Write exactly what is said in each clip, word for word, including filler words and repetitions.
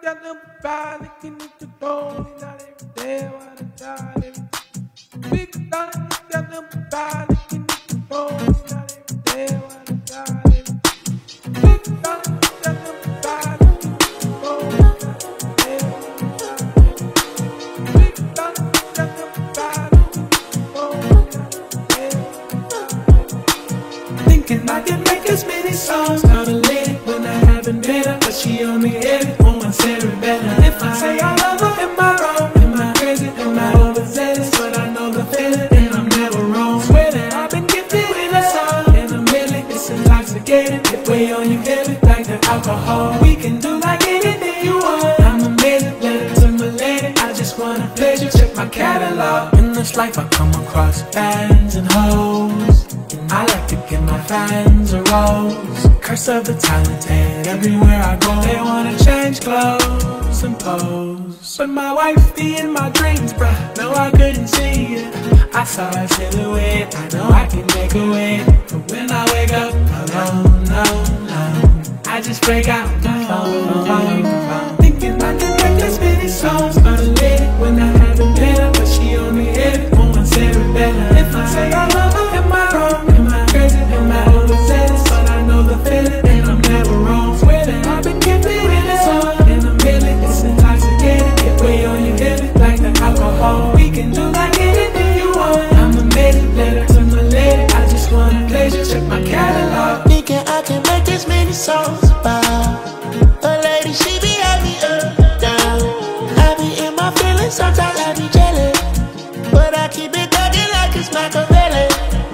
got them body, can you control it? Not every day, I wanna try it. Big done, got them body, can you control it? Not every day, I wanna try it. Big done, got them body, can you control it? Not every day, I wanna try it. Big done, got them body, can you control it? Not every day, I wanna try it. Thinking I can make as many songs, not a lady when I haven't met her, but she only hit it on my cerebellum. If I say I love her, am I wrong? Am I crazy? Am I overzealous? But I know the feeling, and I'm never wrong. Swear that I've been gifted with a song, and a million, it's intoxicating. It weigh on you heavy like the alcohol. We can do like anything you want. I'm amazing, let it to my lady. I just want a pleasure, check my catalog. In this life I come across fans and hoes, and I like to give my fans a rose. Curse of the talented, everywhere I go they wanna change clothes and pose. But my wife be in my dreams, bruh, no I couldn't see it. I saw her silhouette, I know I can make a way. But when I wake up alone, no, no, I just break out my phone, phone, phone. Thinking I can make as many songs, but a lady when I haven't met her, but she only hit it on my cerebellum. If I say I love her, am I wrong? Am I crazy? Am I overzealous? But I know the feeling, and I'm never wrong. Swear that I've been gifted with a song, and a million, it's intoxicating. It weigh on you heavy like the alcohol. We can do like anything you want. I'm amazing, letter to my lady. I just want a pleasure, check my catalog. Thinking I can make this many songs about a lady, she be happy up, down. I be in my feelings, sometimes I be jealous, but I keep it thugging like it's Machiavelli.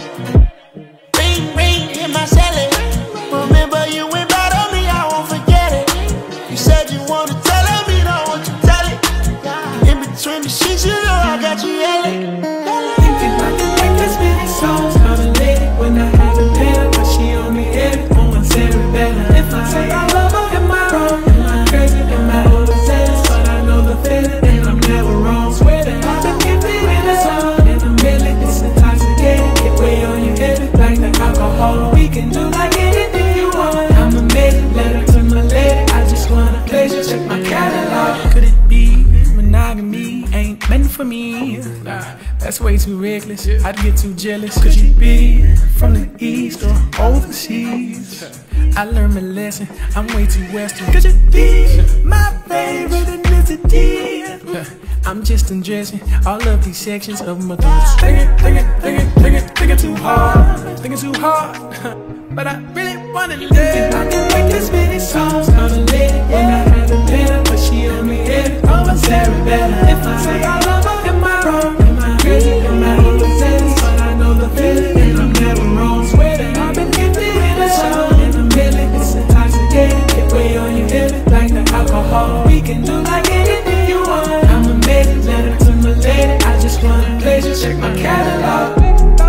Ring, ring, in my celly. Remember you went bad on me, I won't forget it. You said you wanna tell her, me don't want you tell it. In between the sheets, you know I got you yelling. Thinking I can make as many songs about a lady when I haven't met her, but she only hit it on my cerebellum. If I say I love her, am I wrong? Am I crazy? Am I overzealous? But I know the feeling, and I'm never wrong. Swear that I've been gifted with a song, and a million, it's intoxicating. It weigh on you heavy like the alcohol. We can do like anything you want. I'm amazing, letter to my lady. I just want a pleasure, check my catalog. Could it be monogamy ain't meant for me? Nah, that's way too reckless. I'd get too jealous. Could you be from the east or overseas? I learned my lesson, I'm way too western. Could you be my favorite ethnicity? I'm just undressing all of these sections of my thoughts. Thinking, thinking, thinking, thinking, thinking too hard, thinking too hard. But I really wanna live. Thinking I can make as many songs about a lady when I haven't met her, but she only hit it on my cerebellum. If I say I love her, am I wrong? Am I crazy? Am I overzealous? But I know the feeling, and I'm never wrong. Swear that I've been gifted with a song, and a million, it's intoxicating. It weigh on you heavy like the alcohol. We can do like anything you want. I'm amazing, letter to my lady. I just want a pleasure, check my catalog.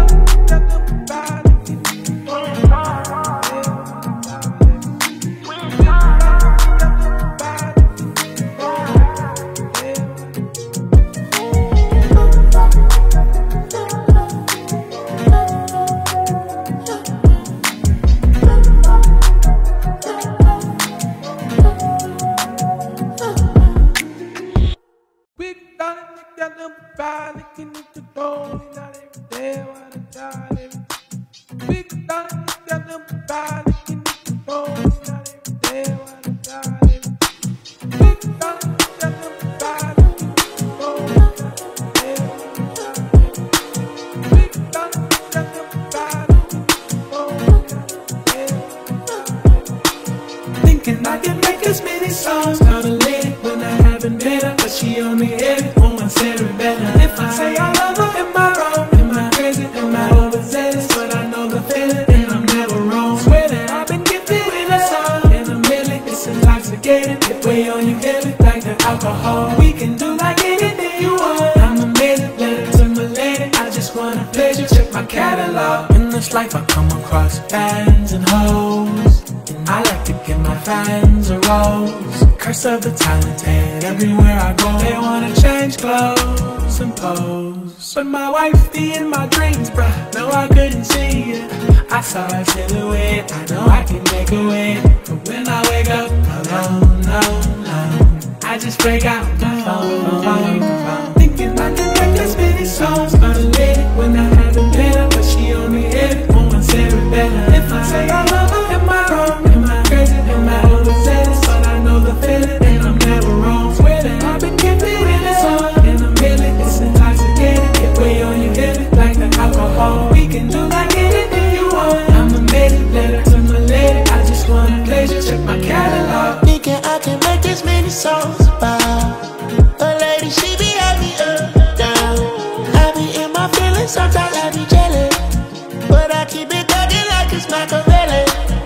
Body, can you control it? Not every day, I wanna try it. Big done, got them body, can you control it? Not every day, I wanna try it. Big done, got them body, can you control it? Not every day, I wanna try it. Big done, got them body, can you control it? Not every day, I wanna try it. Thinking I can make as many songs about a lady when I haven't met her, but she only hit it on my cerebellum. If I say I love her, am I wrong? Am I crazy? Am I overzealous? But I know the feeling, and I'm never wrong. Swear that I've been gifted with a song, and a million, it's intoxicating. It weigh on you heavy like the alcohol. We can do like anything you want. I'm amazing, letter to my lady. I just want a pleasure, check my catalog. In this life I come across fans and hoes, and I like to give my fans a rose. Curse of the talented, everywhere I go they wanna change clothes and pose. But my wife be in my dreams, bruh, no I couldn't see it. I saw her silhouette, I know I can make a way. But when I wake up alone, no, no, I just break out my phone, phone, phone. Thinking I can make this many songs about a lady when I haven't been her, but she only hit it on one cerebellum. If I say I love her, am I wrong? Am I crazy? Am I overzealous? But I know the feeling, and I'm never wrong. Swear that I've been giving it a song in a minute. It's intoxicating, get way on you, hit it like the alcohol. We can do like anything you want. I'm a maiden, letter to my lady. I just wanna pleasure, check my catalog. Thinking I can make this many songs about a lady, she be had me up, down. I be in my feelings, sometimes I be jealous, but I keep it thugging like it's Machiavelli.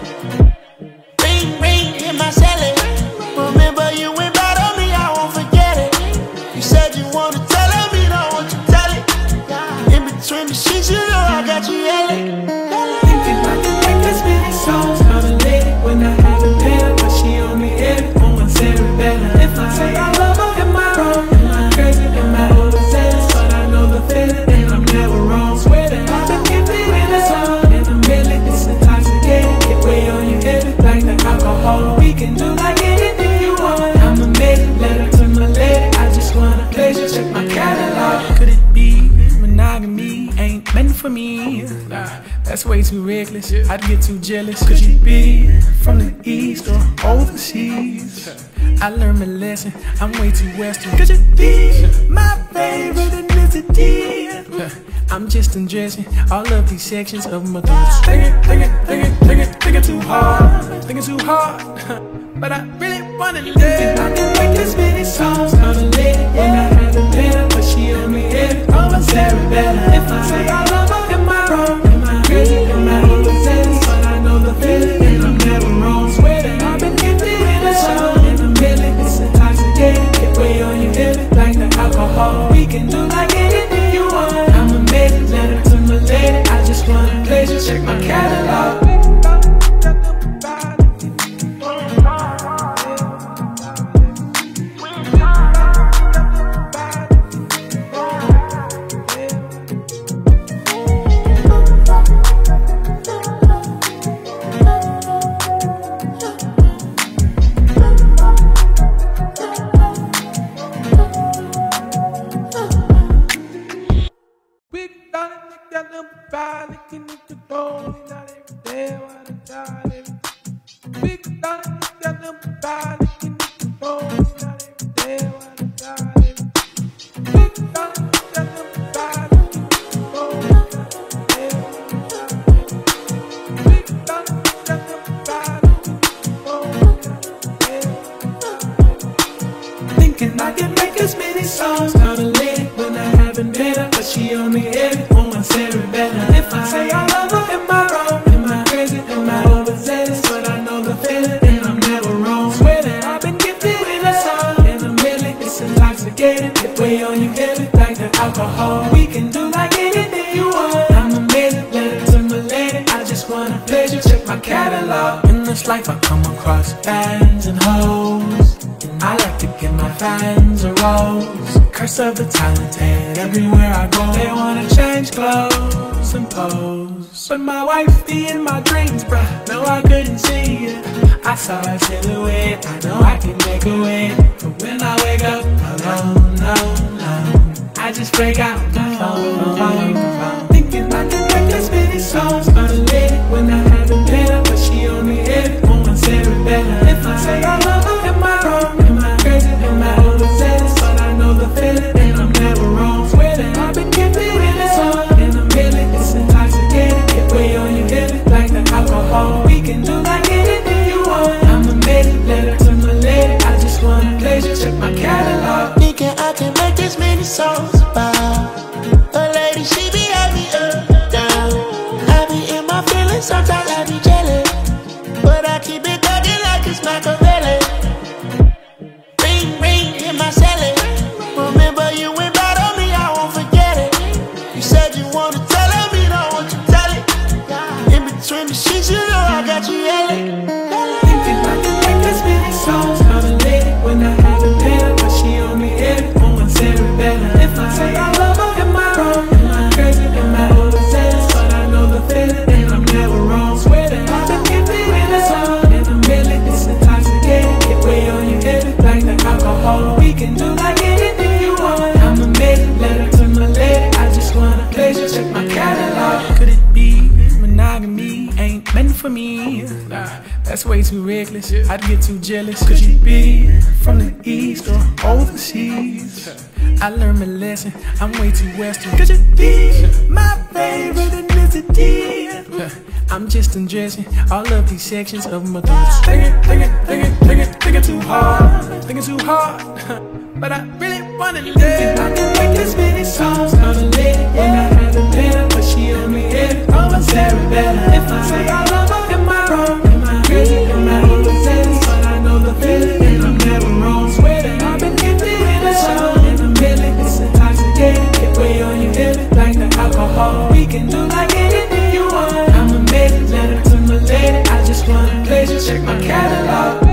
Ring, ring, hit my celly. Remember you went bad on me, I won't forget it. You said you wanna tell her, me don't want you tell it. In between the sheets, you know I got you yelling. Thinking I can make this many songs about a lady when I haven't been her, but she only hit it on one cerebellum. If I say I love her, am I wrong? Am I crazy? Am I overzealous? But I know the feeling, and I'm never wrong. Swear that I've been giving it a song in a minute. It's intoxicating, get way on you, hit it like the alcohol. We can do like anything you want. I'm a maiden, letter to my lady. I just wanna pleasure, check my catalog. Could it be monogamy ain't meant for me? Nah, that's way too reckless. I'd get too jealous. Could you be from the east or overseas? I learned my lesson, I'm way too western. Could you be my favorite ethnicity? I'm just undressing all of these sections of my thoughts. Thinking, thinking, thinking, thinking, thinking too hard, thinking too hard. But I really wanna live. Thinking I can make this many songs about a lady when I haven't been her, but she only hit it on one cerebellum. If I say I love her, am I wrong? Am I crazy? Am I overzealous? But I know the feeling, and I'm never wrong. Swear that I've been giving it a song in a minute. It's intoxicating, get way on you, hit it like the alcohol. We can do like anything you want. I'm a maiden, letter to my lady. I just wanna pleasure, check my catalog. Thinking I can make as many songs about a lady when I haven't been her, but she only hit it on one cerebellum. If I say I love her, am I wrong? Am I crazy? Am I overzealous? But I know the feeling, and I'm never wrong. Swear that I've been gifted with a song in a minute. It's intoxicating, get way on you, hit it like the alcohol. We can do like anything you want. I'm amazing, letter to my lady. I just wanna pleasure, check my catalog. In this life I come across fans and hoes, and I like to give my fans a rose. Curse of the talented, everywhere I go they wanna change clothes and pose. But my wife be in my dreams, bruh, no I couldn't see it. I saw her silhouette, I know I can make a way. But when I wake up alone, no, no, I just break out my phone, phone, phone. Thinking I can make as many songs about a lady when I haven't been her, but she only hit it on one cerebellum. If I say I love her, am I wrong? Am I crazy? Am I overzealous? But I know the feeling, and I'm never wrong. Swear that I've been giving it a song in a minute. It's intoxicating, get way on you, hit it like the alcohol. We can do like anything you want. I'm a maiden, letter to my lady. I just wanna pleasure, check my catalog. Thinking I can make this many songs about reckless, I'd get too jealous. Could you be from the east or overseas? I learned my lesson, I'm way too western. Could you be my favorite ethnicity? I'm just undressing all of these sections of my thoughts. Thinking, thinking, thinking, thinking, thinking too hard, thinking too hard. But I really wanna live. I can make this many songs on a lady when I haven't met her, but she only hit it on my cerebellum. If I say I love her, am I wrong? Am I crazy? Am I overzealous? But I know the feeling, and I'm never wrong. Swear that I've been gifted with a song in a million. It's intoxicating, get way on your hip, like the alcohol. We can do like anything you want. I'm amazing, letter to my lady. I just want a pleasure, check my catalog.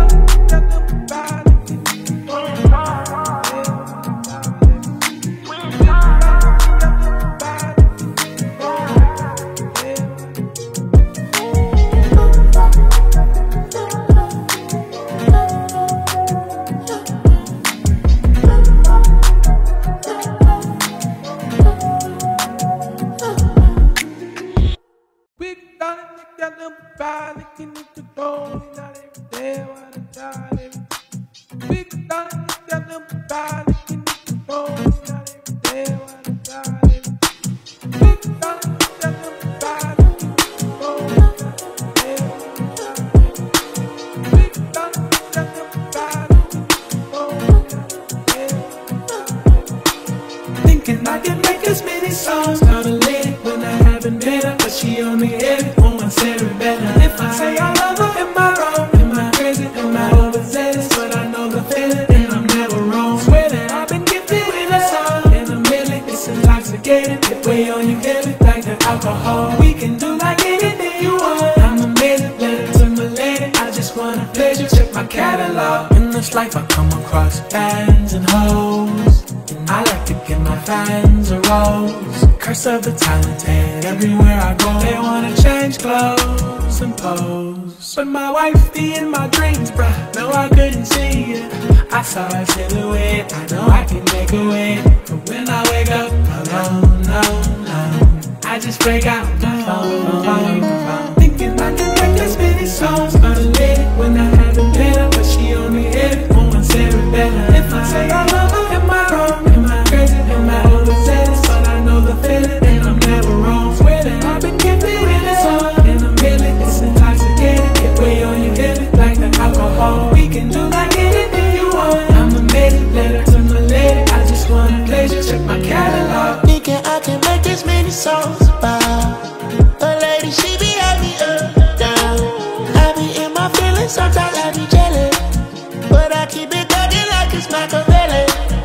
Thinking I can make as many songs out of lady when I haven't met her, but she only hit it on my cerebellum. If I say I love her, am I wrong? Am I crazy? Am I overzealous? But I know the feeling, and I'm never wrong. Swear that I've been gifted with a song in a million. It's intoxicating, get way on your head like the alcohol. We can do like anything you want. I'm amazing, letter to my lady. I just want a pleasure, check my catalog. In this life I come across fans and hoes, and I like to give my fans a rose. Curse of the talented, everywhere I go they wanna change clothes and pose. But my wife be in my dreams, bruh, no I couldn't see it. I saw her silhouette, I know I can make a way. But when I wake up alone, no, no, I just break out my phone, phone, phone. Thinking I can make as many songs on a lady when I haven't met her, but she only hit it on my cerebellum. If I say I love her, am I wrong? Am I crazy? Am I overzealous? But I know the feeling, and I'm never wrong. Swear that I've been gifted with a song in a million. It's intoxicating, get way on your hip, like the alcohol. We can do like anything you want. I'm amazing, letter to my lady. I just want a pleasure, check my catalog. Thinking I can make this many songs about a lady, she be had me up, down. I be in my feelings, sometimes I be jealous, but I keep it thugging like it's Machiavelli.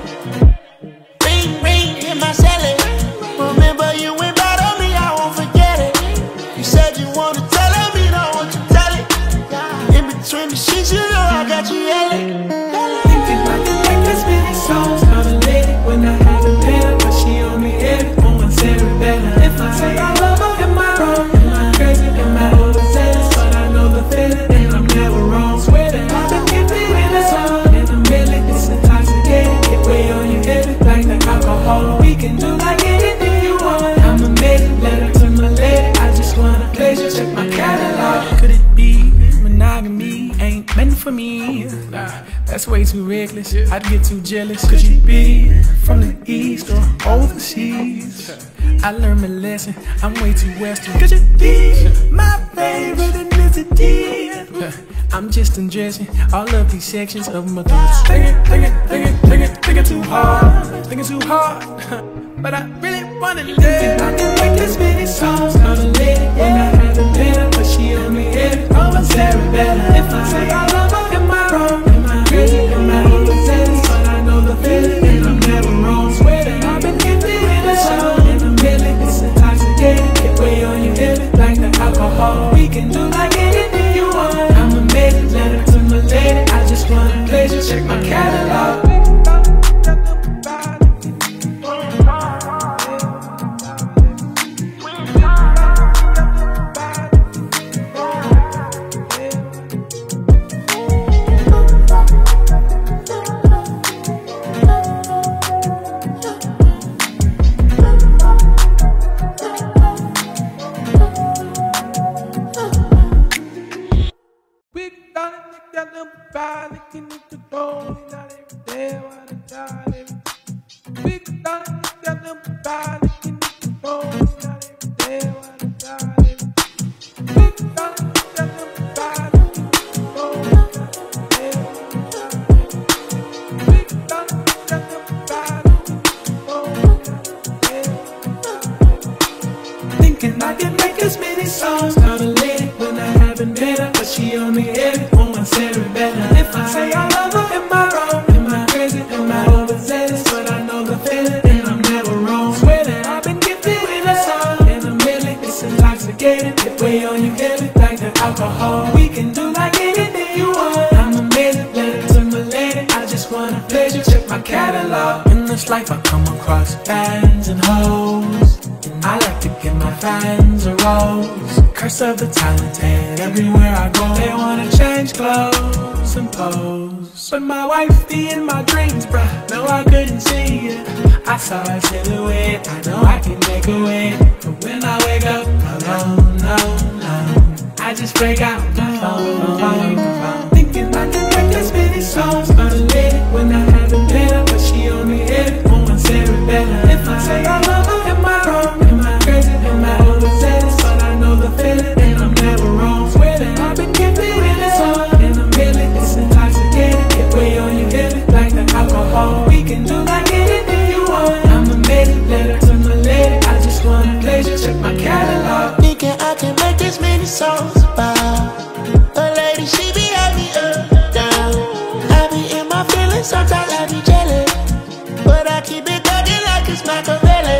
Ring, ring, in my celly. Remember you went bad on me, I won't forget it. You said you wanna tell me, don't want you tell it. In between the sheets, you know I got you yelling. Thinking I can make as many songs on a lady when I haven't met her, but she only hit it on my cerebellum. If I say I love her, am I wrong? Am I crazy? Am I overzealous? But I know the feeling, and I'm never wrong. Swear that I've been gifted with a song in a million. It's intoxicating, get way on your head like the alcohol. We can do like anything you want. I'm amazing, letter to my lady. I just want a pleasure, check my catalog. Could it be monogamy ain't meant for me? Nah, that's way too reckless, I'd get too jealous. Could you be from the east or overseas? I learned my lesson, I'm way too western. Could you be my favorite ethnicity? I'm just undressing all of these sections of my thoughts. Thinking, thinking, thinking, thinking, thinking too hard, thinking too hard. But I really wanna live. Thinking I can make as many songs on a lady when I haven't met her, but she only hit it on my cerebellum. If I say I love her, am I wrong? Am I crazy? Am I overzealous? But I know the feeling, and I'm never wrong. Swear that I've been gifted with a song in a million. It's intoxicating, get way on your hip, like the alcohol. We can do like anything you want. I'm amazing, letter to my lady. I just want a pleasure, check my catalog. We Nobody can eat the gold, not every day, what I got every big time, tell them nobody can eat the gold, not every day, what I got every big time, tell them nobody can eat the gold, not every day, what I got every big time, tell them nobody can eat the gold, not every day, what I got every. Thinking I can make as many songs, not a lady when I haven't met her, but she only hit it on my cerebellum. If I say I love her, am I wrong? Am I crazy? Am I overzealous? But I know the feeling, and I'm never wrong. Swear that I've been gifted with a song, and I'm really, it's intoxicating. It weigh on you heavy like the alcohol. We can do like anything you want. I'm amazing, let it to my lady. I just want a pleasure, check my catalog. In this life I come across fans and hoes, and I like to give my fans a rose. Curse of the talented, everywhere I go they wanna change clothes and pose. But my wife be in my dreams, bruh, no I couldn't see it. I saw her silhouette, I know I can make a way. But when I wake up alone, no, no, I just break out my phone, phone, phone. Thinking I can make as many songs, but a lady when I haven't met her, but she only hit it on my cerebellum. If I say I love her, am I wrong? Am I crazy? Am I overzealous? But I know the feeling, and I'm never wrong. Swear that I've been gifted with a song, and I'm really, it's intoxicating. It weigh on you heavy like the alcohol. We can do like anything you want. I'm amazing, letter to my lady. I just want a pleasure, check my catalog. Thinking I can make this many songs about a lady, she be had me up, down. I be in my feelings, sometimes I be jealous, but I keep it thugging like it's Machiavelli.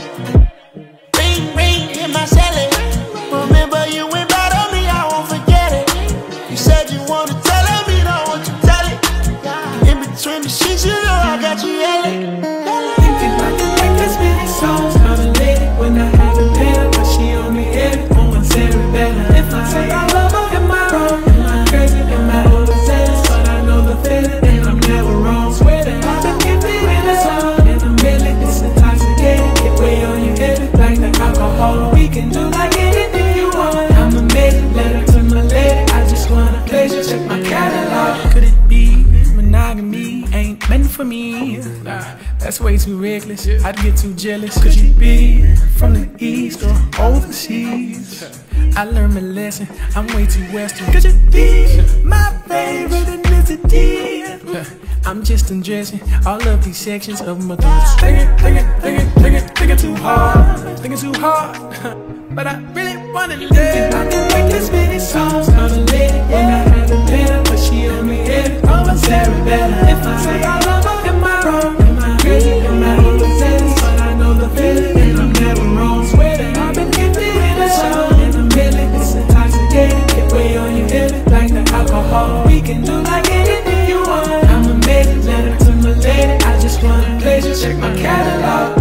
Ring, ring, in my celly. Remember you went bad on me, I won't forget it. You said you wanna tell me, don't want you tell it. In between the sheets, you know I got you yelling. Thinking I can make as many songs about a lady when I haven't met her, but she only hit it on my cerebellum. If I say I love her, am I wrong? Am I crazy? Am I overzealous? But I know the feeling, and I'm never wrong. Swear that I've been gifted with a song, and I'm really, it's intoxicating. It weigh on you heavy like the alcohol. We can do like anything you want. I'm amazing, letter to my lady. I just want a pleasure, check my catalog. Could it be monogamy ain't meant for me? Nah, that's way too reckless. I'd get too jealous. Could you be from the east or overseas? I learned my lesson, I'm way too western. Could you be my favorite ethnicity? I'm just undressing all of these sections of my thoughts. Thinking, thinking, thinking, thinking, thinking too hard, thinking too hard. But I really wanna live. Thinking I can make this many songs about a lady when I haven't met her, but she only hit it on my cerebellum. If I say I love her, am I wrong? Am I crazy? Am I overzealous? But I know the feeling, and I'm never wrong. Swear that I've been gifted with a song, and I'm really, it's intoxicating. It weigh on you heavy like the alcohol. We can do like anything you want. I'm amazing, letter to my lady. I just want a pleasure, check my catalog.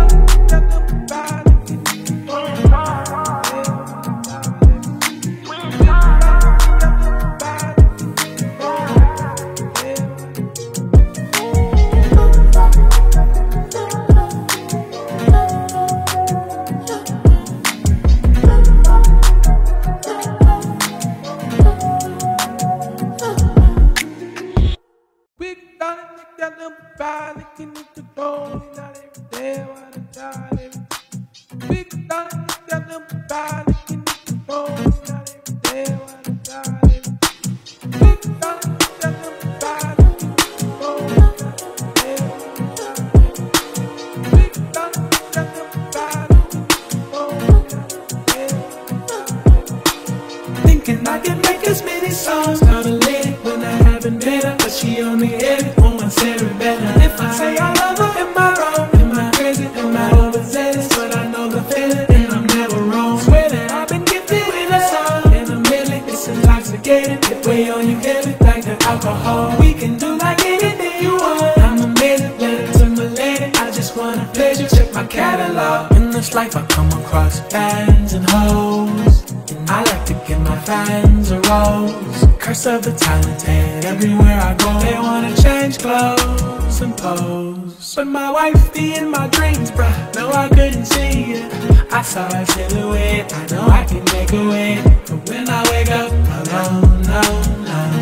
Nobody can eat the gold, not every day, what I got every big time, tell them nobody can eat the gold, not every day, what I got every big time, tell them nobody can eat the gold, not every day, what I got every big time, tell them nobody can eat the gold, not every day, what I got every. Thinking I can make as many songs about a lady when I haven't met her, but she only hit it on my cerebellum. If I say I love her, am I wrong? Am I crazy? Am I overzealous? But I know the feeling, and I'm never wrong. Swear that I've been gifted with a song, and I'm really, it's intoxicating. It weigh on you heavy like the alcohol. We can do like anything you want. I'm amazing, letter to my lady. I just want a pleasure, check my catalog. In this life I come across fans and hoes, and I like to give my fans a rose. Curse of the talented, everywhere I go they wanna change clothes and pose. But my wife be in my dreams, bruh, no I couldn't see it. I saw her silhouette, I know I can make a way. But when I wake up alone, no, no,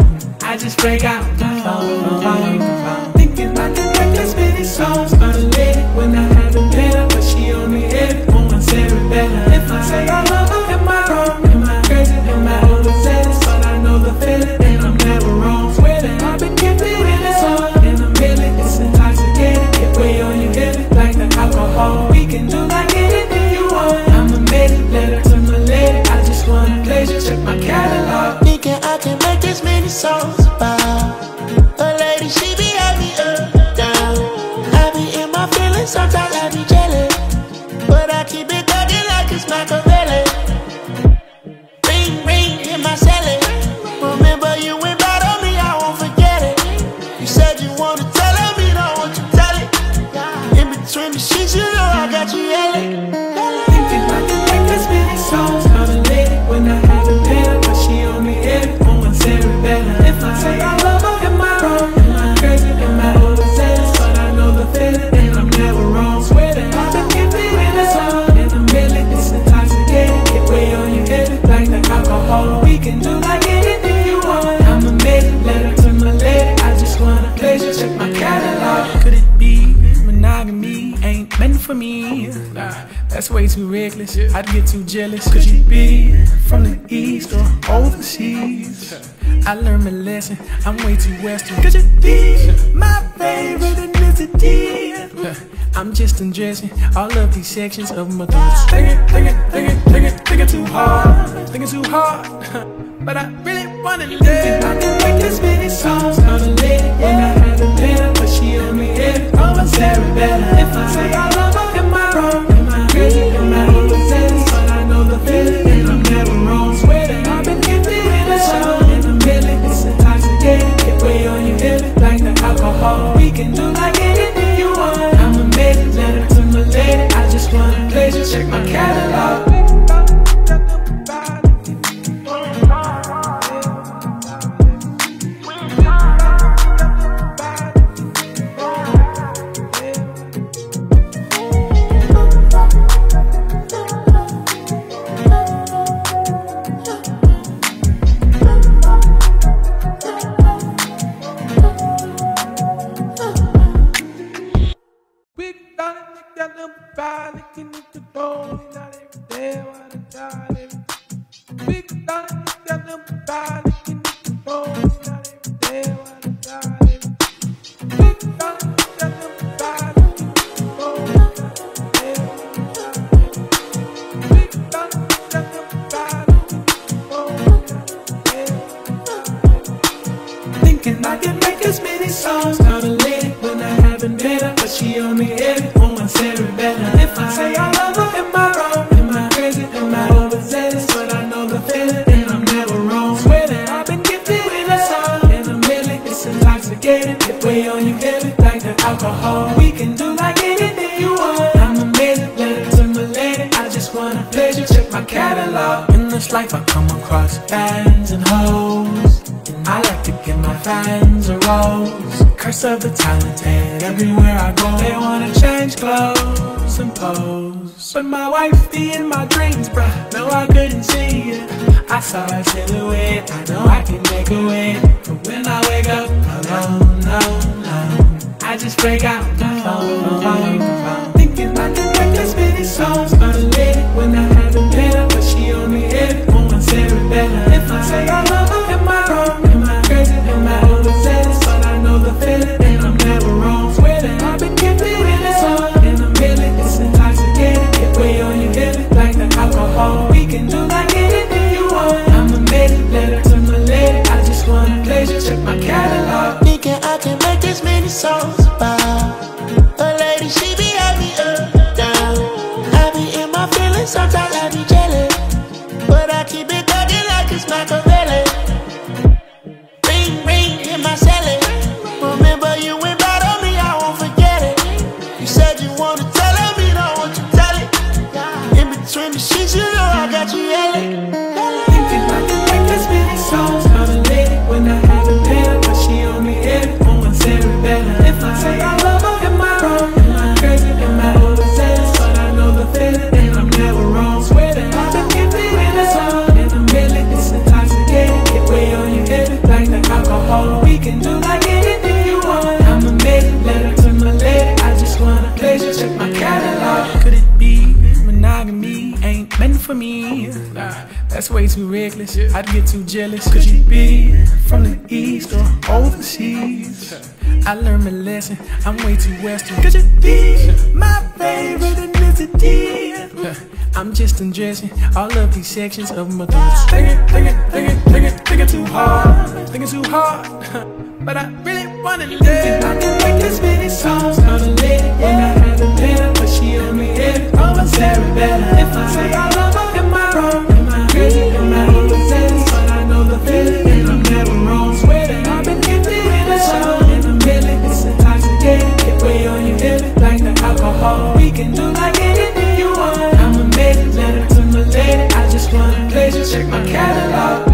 I just break out my phone, phone, phone. Thinking I can make as many songs about a lady when I haven't met her, but she only hit it on Sarah better. If I say I love her, am I wrong? Am I crazy? Am I overzealous? But I know the feeling, and I'm never wrong. Swear that I've been gifted in a song in a minute. It's intoxicating, get way on you, hit it like the alcohol. We can do like anything you want. I'm a maiden, letter to my lady. I just want a pleasure, check my catalog. Thinking I can make this many songs about a lady, she be had me up, down. I be in my feelings, sometimes I be jealous, but I keep it thugging like it's Machiavelli. Ring, ring, in my celly. Remember you went bad on me, I won't forget it. You said you wanna tell me, don't want you tell it. In between the sheets, you know I got you yelling. Thinking I can make as many songs about a lady when I haven't met her, but she only hit it on Sarah better. If I say I love her, am I wrong? Am I crazy? Am I overzealous? But I know the feeling, and I'm never wrong. Swear that I've been gifted in a song in a minute. It's intoxicating, get way on you, hit it like the alcohol. We can do like anything you want. I'm a maiden, letter to my lady. I just want a pleasure, check my catalog. Could it be monogamy ain't meant for me? Nah, that's way too reckless. I'd get too jealous. Could you be from the east or overseas? I learned my lesson, I'm way too western. Could you be my favorite ethnicity? I'm just undressing all of these sections of my thoughts. Thinking, thinking, thinking, thinking, thinking too hard, thinking too hard. But I really wanna live. Thinking I can make as many songs about a lady when I haven't met her, but she only hit it on Sarah better. If I say I love her, am I wrong? Am I crazy? Am I overzealous? But I know the feeling, and I'm never wrong. Swear that I've been gifted in a song in a minute. It's intoxicating, get way on you, hit it like the alcohol. We can do like anything you want. I'm a maiden, letter to my lady. I just want a pleasure, check my catalog. Thinking I can make as many songs about a lady when I haven't met her, but she only hit it on my Sarah better. If I say I love her, am I wrong? Am I crazy? Am I overzealous? But I know the feeling, and I'm never wrong. Swear that I've been gifted with a song in a minute. It's intoxicating, get way on you, hit it like the alcohol. We can do like anything you want. I'm amazing, letter to my lady. I just want a pleasure, check my catalog. In this life I come across fans and hoes, and I like to give my fans a rose. Curse of the talented, everywhere I go they wanna change clothes and pose. But my wife be in my dreams, bruh, no I couldn't see it. I saw her silhouette, I know I can make a way. But when I wake up alone, no, no, I just break out my phone, phone, phone. Thinking I can make as many songs about a lady when I haven't met her, but she only hit it on Sarah better. If I say I love her, am I wrong? Am I crazy? Am I overzealous? But I know the feeling, and I'm never wrong. Swear that I've been gifted in a song in a minute. It's intoxicating, get way on you, hit it like the alcohol. We can do like anything you want. I'm a maiden, letter to my lady. I just want a pleasure, check my catalog. Thinking I can make this many songs about a lady, she be had me up, down. I be in my feelings, sometimes I be jealous, but I keep it thugging like it's Machiavelli. Ring, ring, in my celly. Remember you went bad on me, I won't forget it. You said you wanna tell me, don't want you tell it. In between the sheets, you know I got you yelling. Thinking I can make as many songs about a lady when I haven't met her, but she only hit it on Sarah better. If I say I love her, am I wrong? Am I crazy? Am I overzealous? But I know the feeling, and I'm never wrong. Swear that I've been gifted in a song in a minute. It's intoxicating, get way on you, hit it like the alcohol. way too reckless. I'd get too jealous. Could you be from the east or overseas? I learned my lesson, I'm way too western. Could you be my favorite ethnicity? I'm just undressing all of these sections of my thoughts. Thinking, thinking, thinking, thinking, thinking too hard, thinking too hard. But I really wanna live. I can make this many songs on a lady when I haven't met her, but she on me every over Sarah better. If I say I love her, am I wrong? Am I crazy? Am I overzealous? But I know the feeling, and I'm never wrong. Swear that I've been gifted with a song in a million. It's intoxicating, get way on your head like the alcohol. We can do like anything you want. I'm amazing, letter to my lady. I just want a pleasure, check my catalog.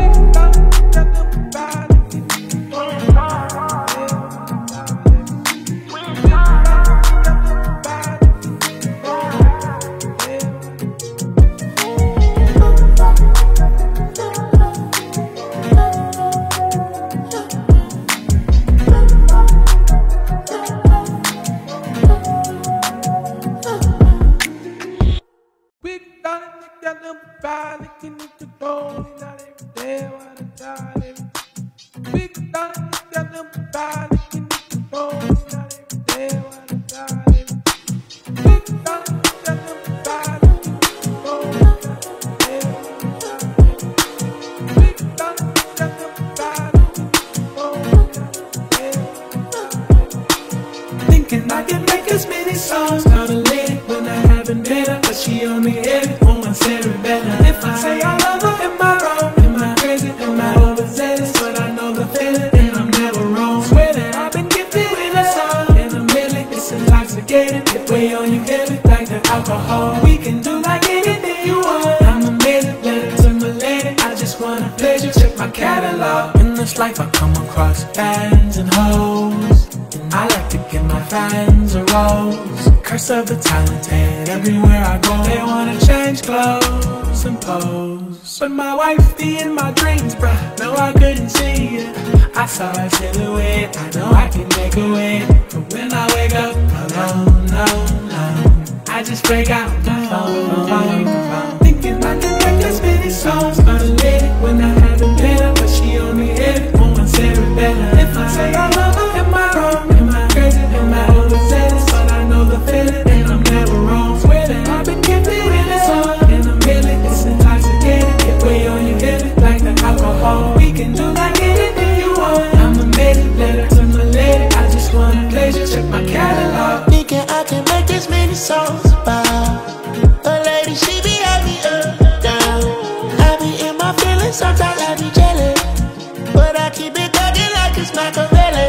Thinking I can make as many songs out of lady when I haven't met her, but she on me every woman Sarah better. If I say I love her, am I wrong? Am I crazy? Am I overzealous? But I know the feeling, and I'm never wrong. Swear that I've been gifted with a song in a million. It's intoxicating, get way on you heavy like the alcohol. We can do like anything you want. I'm amazing, letter to my lady. I just want a pleasure, check my catalog. In this life I come across fans and hoes, and I like to give my fans a rose. Curse of the talented, everywhere I go they wanna change clothes and pose. But my wife be in my dreams, bruh, no I couldn't see it. I saw her silhouette, I know I can make a way. But when I wake up alone, no, no, I just break out my phone, phone, phone. Thinking I can make as many songs on a lady when I haven't met her, but she on me every woman Sarah better. If I say I love her, am I wrong? Am I crazy? Am I overzealous? But I know the feeling, and I'm never wrong. Swear that I've been gifted with a song in a million. It's intoxicating, get way on your head like the alcohol. We can do like anything you want. I'm amazing, letter to my lady. I just want a pleasure, check my catalog. Thinking I can make this many songs about a lady, she be happy up, down. I be in my feelings, sometimes I be jealous, but I keep it thugging like it's Machiavelli.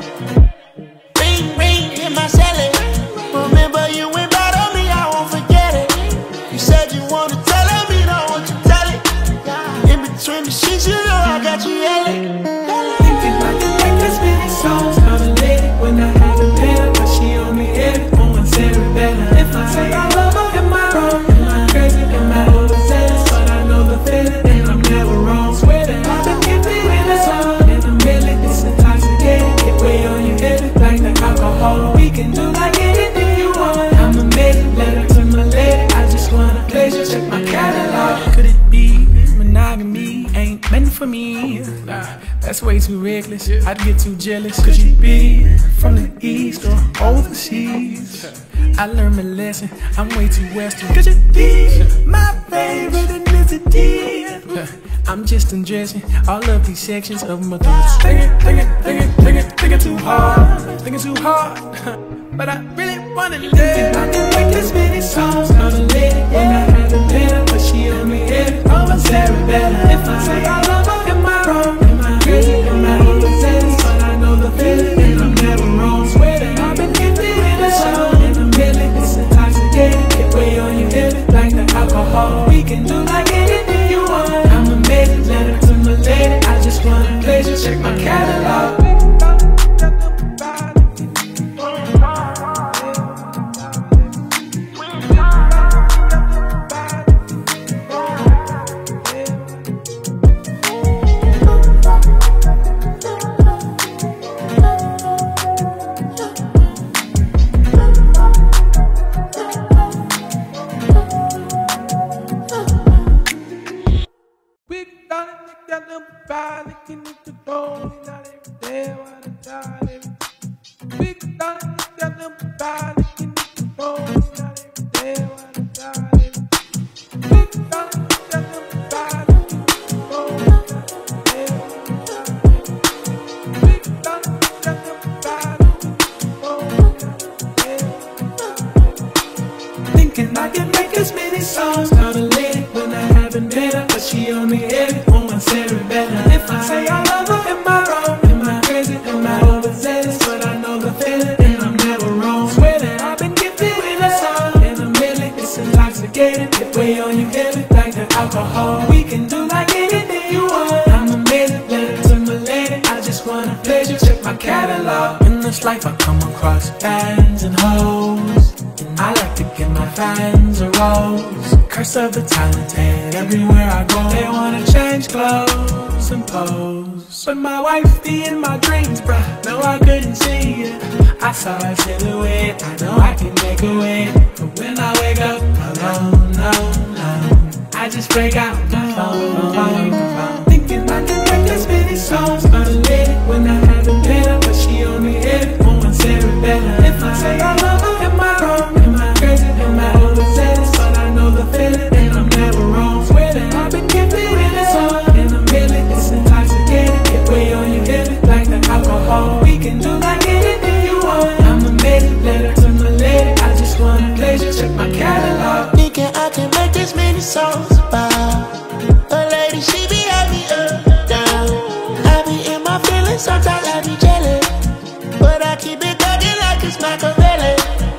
Ring, ring, in my celly. Remember you went bad on me, I won't forget it. You said you wanna tell her, me don't want you tell it. In between the sheets, you know I got you yelling. Thinking I can make as many songs on a lady when I haven't met her, but she on me every woman Sarah better. If I say I love her, am I wrong? Am I crazy? Am I overzealous? But I know the feeling, and I'm never wrong. Swear that I've been gifted with a song in a million. It's intoxicating, get way on your head like the alcohol. We can do like anything you want. I'm amazing, letter to my lady. I just want a pleasure, check my catalog. Could it be monogamy ain't meant for me? Nah, that's way too reckless. I'd get too jealous. Could you be from the east or overseas? I learned my lesson, I'm way too western. Could you be my favorite ethnicity? I'm just undressing all of these sections of my thoughts. Thinking, thinking, thinking, thinking, thinking too hard, thinking too hard. But I really wanna live. I can make as many songs on a lady when I haven't met her, but she on me every over Sarah better. If I say I love her, am I wrong? Am I crazy? Am I overzealous? But I know the feeling, and I'm never wrong. Swear that I've been gifted with a song in a million. It's intoxicating, get way on your head like the alcohol. We can do like anything you want. I'm amazing, letter to my lady. I just want a pleasure, check my catalog. catalog. In this life I come across fans and hoes, and I like to give my fans a rose. Curse of the talented, everywhere I go they wanna change clothes and pose. But my wife be in my dreams, bruh, no I couldn't see it. I saw her silhouette, I know I can make a way. But when I wake up alone, no, no, I just break out my phone, phone, phone. Thinking I can make as many songs for the lady when I haven't met her, but she only hit it once Sarah better. If I say I love her, am I wrong? Am I crazy? Am I overzealous? But I know the feeling and I'm never wrong. Swear that I've been gifted with a song in a minute. It's intoxicating, get way on your head like the alcohol. We can do like anything you want. I'm a maiden, letter to my lady. I just want a pleasure, check my catalog. Thinking I can make this many songs about a lady, she be had me up, down. I be in my feelings, sometimes I be jealous, but I keep it thugging like it's Machiavelli.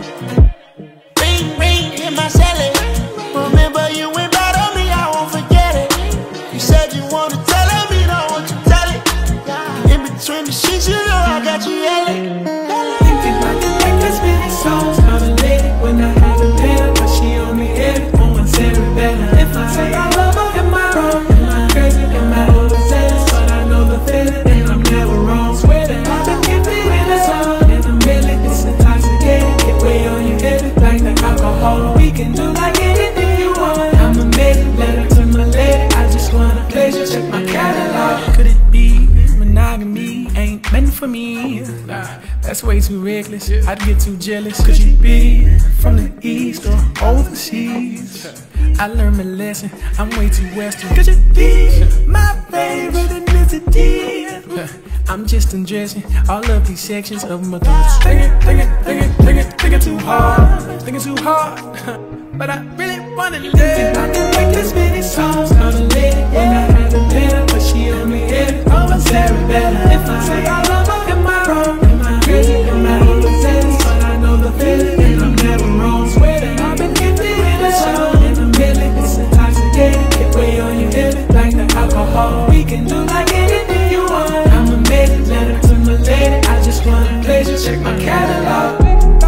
Ring, ring, in my celly. Remember you went bad on me, I won't forget it. You said you wanna tell me, don't want you tell it. In between the sheets, you know I got you yelling. Thinking I can make as many songs for the lady when I haven't met her, but she only hit it once Sarah better. If I say I love her, am I wrong? Am I crazy? Am I overzealous? But I know the feeling and I'm never wrong. Swear that I've been gifted with a song in a million. It's intoxicating, get way on your head like the alcohol. We can do like anything you want. I'm a maiden, letter to my lady. I just want a pleasure, check my catalog. Could it be monogamy ain't meant for me? Nah, that's way too reckless, I'd get too jealous. Could you be from the east or overseas? I learned my lesson, I'm way too western. Could you be my favorite ethnicity? I'm just undressing all of these sections of my thoughts. Thinking, thinking, thinking, thinking, thinking too hard, thinking too hard. But I really wanna live. Thinking I can make this many songs for the lady when I haven't met her, but she only hit it once Sarah better. If I say I love her, am I wrong? Am I crazy? Am I overzealous? But I know the feeling and I'm never wrong. Swear that I've been gifted with a song in a million. It's intoxicating, get way on your head like the alcohol. We can do like anything you want. I'm a maiden, letter to my lady. I just want a pleasure, check my catalog.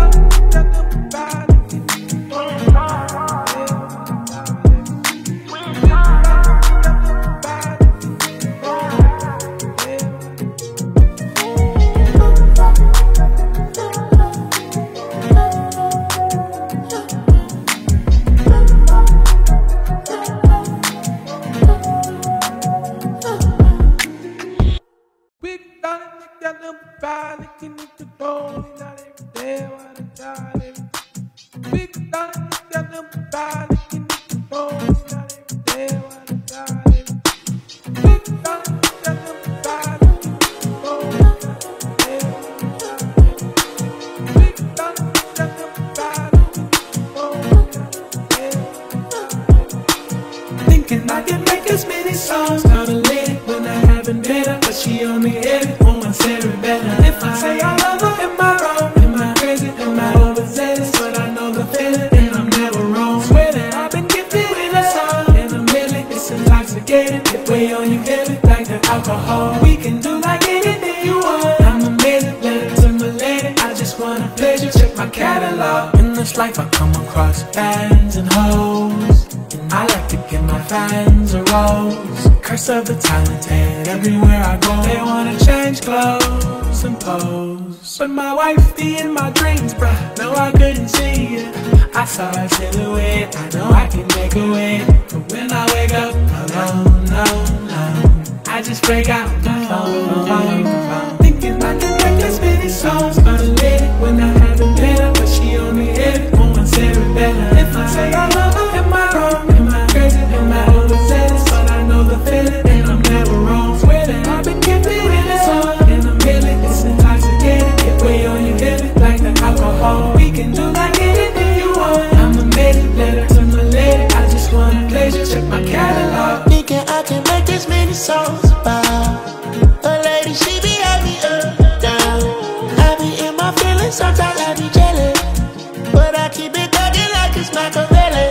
Thinking I can make as many songs for the lady when I haven't met her, but she only hit it once Sarah better. If I say I love her, am I wrong? Am I crazy? Am I overzealous? But I know the feeling and I'm never wrong. Swear that I've been gifted with a song in a million. It's intoxicating, get way on your head like the alcohol. We can do like anything you want. I'm amazing, letter to my lady. I just want a pleasure, check my catalog. In this life I come across fans and hoes, and I like to give my fans a rose. Curse of the talented, everywhere I go they wanna change clothes and pose. But my wife be in my dreams, bruh, no I couldn't see it. I saw her silhouette, I know I can make a way. But when I wake up alone, no, no, I just break out my phone, phone, phone. Thinking I can make as many songs for the lady when I haven't met her, but she only hit it once Sarah better. If I say I love her, am I wrong? Am I crazy? Am I overzealous? But I know the feeling and I'm never wrong. Swear that I've been gifted with a song in a million. It's intoxicating, get way on your head like the alcohol. We can do like anything you want. I'm a maiden, letter to my lady. I just want a pleasure, check my catalog. Thinking I can make this many songs about a lady, she be had me up, down. I be in my feelings, sometimes I be jealous, but I keep it thugging like it's Machiavelli.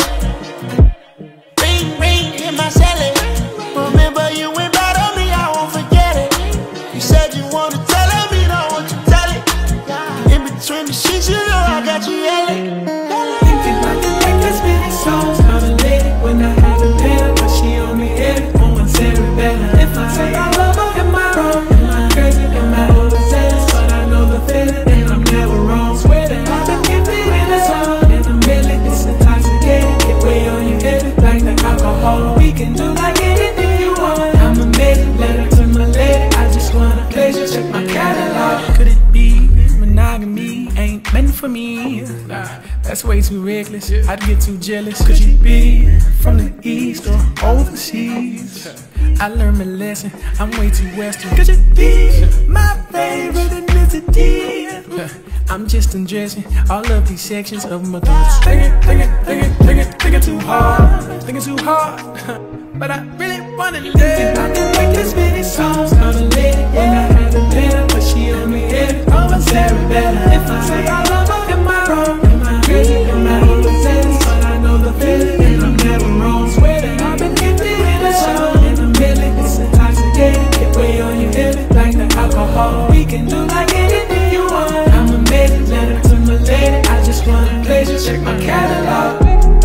Ring, ring, in my celly. Remember you went bad on me, I won't forget it. You said you wanna tell me, don't want you between the sheets, you know I got you yelling. Thinking I can make this many songs about a lady when I haven't been her, but she only hit it on one cerebellum. If I say I love her, am I wrong? Am I crazy? Am I overzealous? But I know the feeling and I'm never wrong. Swear that I've been gifted with a song in a million. It's intoxicating, get way on your head like the alcohol. We can do like anything you want. I'm amazing, letter to my lady. I just wanna pleasure, check my catalog. Could it be monogamy ain't meant for me? Nah, that's way too reckless. I'd get too jealous. Could you be from the east or overseas? I learned my lesson, I'm way too western. Could you be my favorite ethnicity? I'm just undressing all of these sections of my thoughts. Thinking, thinking, thinking, thinking, thinking too hard, thinking too hard. But I really wanna live. Thinking I can make this many songs about a lady when I haven't been her, but she only hit it on one cerebellum. If I say I love her, am I wrong? Am I crazy? Am I overzealous? But I know the feeling and I'm never wrong. Swear that I've been gifted with a song in a million. It's intoxicating, get way on your head like the alcohol. We can do like anything you want. I'm amazing, letter to my lady. I just wanna pleasure, check my catalog.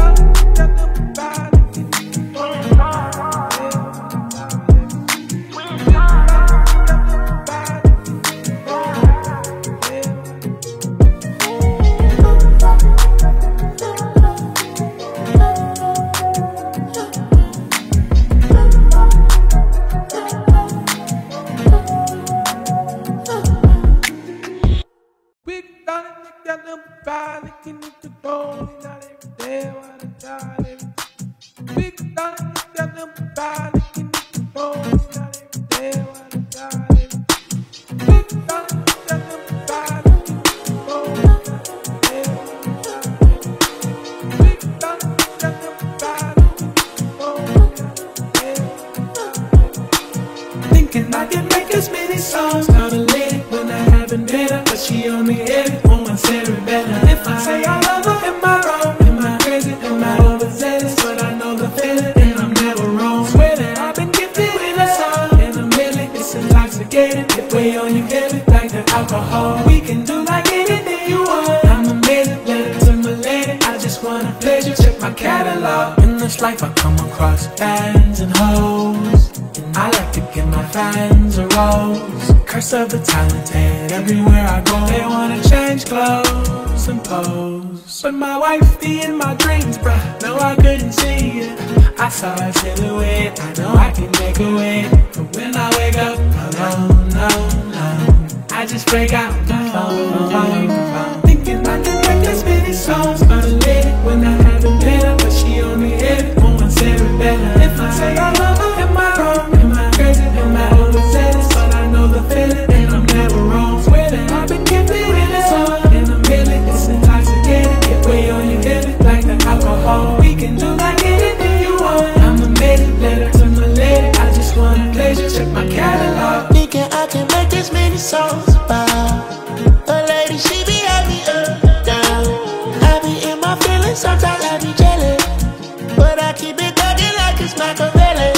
Thinking I can make as many songs about a lady when I haven't been her, but she only hit it on one cerebellum. If I say I love her, am I wrong? Am I crazy? Am I overzealous? But I know the feeling and I'm never wrong. Swear that I've been gifted with a song in a million. It's intoxicating, get way on your head like the alcohol. We can do like anything you want. I'm amazing, letter to my lady. I just wanna pleasure, check my catalog. In this life I come across fans and hoes, and I like to give my fans a rose. Curse of the talented, everywhere I go they wanna change clothes and pose. But my wife be in my dreams, bruh, no I couldn't see it. I saw her silhouette, I know I can make a way. But when I wake up alone, no, no, I just break out my phone, phone, phone. Thinking I can make as many songs about a lady when I haven't been her, but she only hit it on one cerebellum. If I say I love her, am I wrong? Am I crazy? Am I overzealous? But I know the feeling and I'm never wrong. Swear that I've been gifted with a song in a million. It's intoxicating, get way on your head like the alcohol. We can do like anything you want. I'm amazing, letter to my lady. I just wanna pleasure, check my catalog. Thinking I can make this many songs about a lady, she be happy up, down. I be in my feelings, sometimes I be jealous, but I keep it thugging like it's Machiavelli.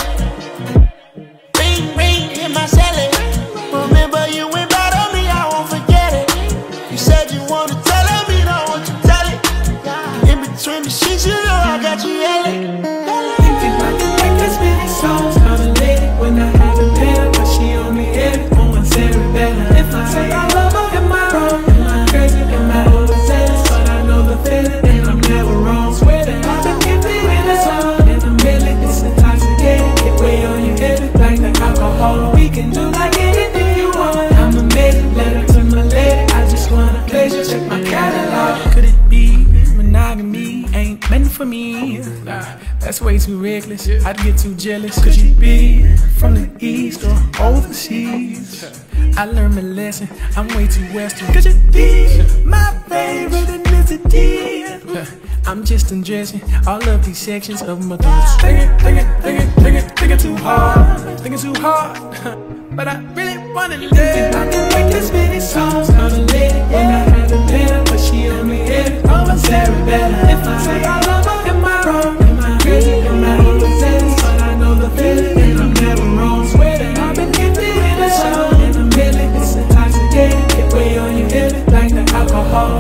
Ring, ring, in my celly. Remember you went bad on me, I won't forget it. You said you wanna tell her, me don't want you tell it. In between the sheets, you know I got you yelling. Thinking I can make as many songs about a lady when I haven't been her, but she only hit it on one cerebellum. If I say I love her, am I wrong? Am I crazy? Am I overzealous? But I know the feeling and I'm never wrong. Swear that I've been gifted with a song in a million. It's intoxicating, get way on your head like the alcohol. We can do like anything you want. I'm amazing, letter to my lady. I just wanna pleasure, check my catalog. Could it be monogamy ain't meant for me? Nah, that's way too reckless. I'd get too jealous. Could you be from the east or overseas? I learned my lesson, I'm way too western. Could you be my favorite ethnicity? I'm just undressing all of these sections of my thoughts. Thinking, thinking, thinking, thinking, thinking too hard, thinking too hard. But I really wanna live. Thinking I can make this many songs about a lady when I haven't been her, but she only hit it on one cerebellum. If I say I love her, am I wrong? Am I crazy? Am I overzealous? But I know the feeling and I'm never wrong. Swear that I've been gifted with a song in a million. It's intoxicating, get way on your head like the alcohol.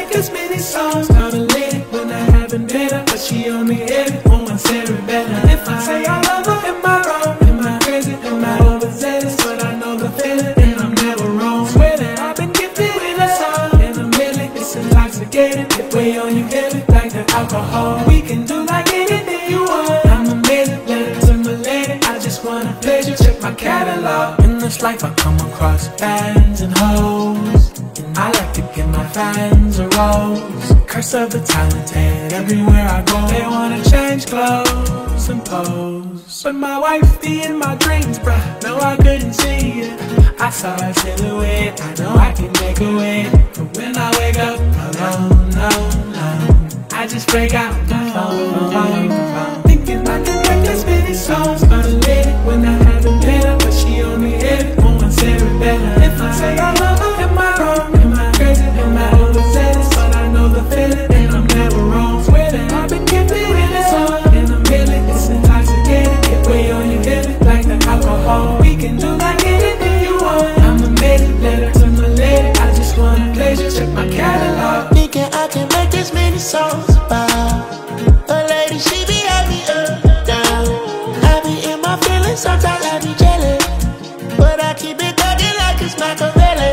make as many songs. Call the lady when I haven't met her, but she on me heavy on my cerebellum. If I say I love her, am I wrong? Am I crazy? Am I overzealous? But I know the feeling and I'm never wrong. Swear that I've been gifted with a song and a million. It's intoxicating, it weigh on you heavy like the alcohol. We can do like anything you want. I'm amazing, let it to my lady. I just want a pleasure, check my catalog. In this life I come across fans and hoes, and I like to give my fans a rose. Curse of the talented, everywhere I go they wanna change clothes and pose. But my wife be in my dreams, bruh, no I couldn't see it. I saw her silhouette, I know I can make a way. But when I wake up alone, no, no, I just break out the phone, phone, phone. Thinking I can make as many songs for the lady when I haven't met her, but she on me heavy on my cerebellum. If I say I love her, am I wrong? Am I crazy? Am I overzealous? But I know the feeling and I'm never wrong. Swear that I've been gifted with a song and a million. It's intoxicating, it weigh on you heavy like the alcohol. We can do like anything you want. I'm amazing, letter to my lady. I just want a pleasure, check my catalog. Thinking I can make this many songs about a lady, she be had me up, down. I be in my feelings, sometimes I be jealous, but I keep it thugging like it's Machiavelli.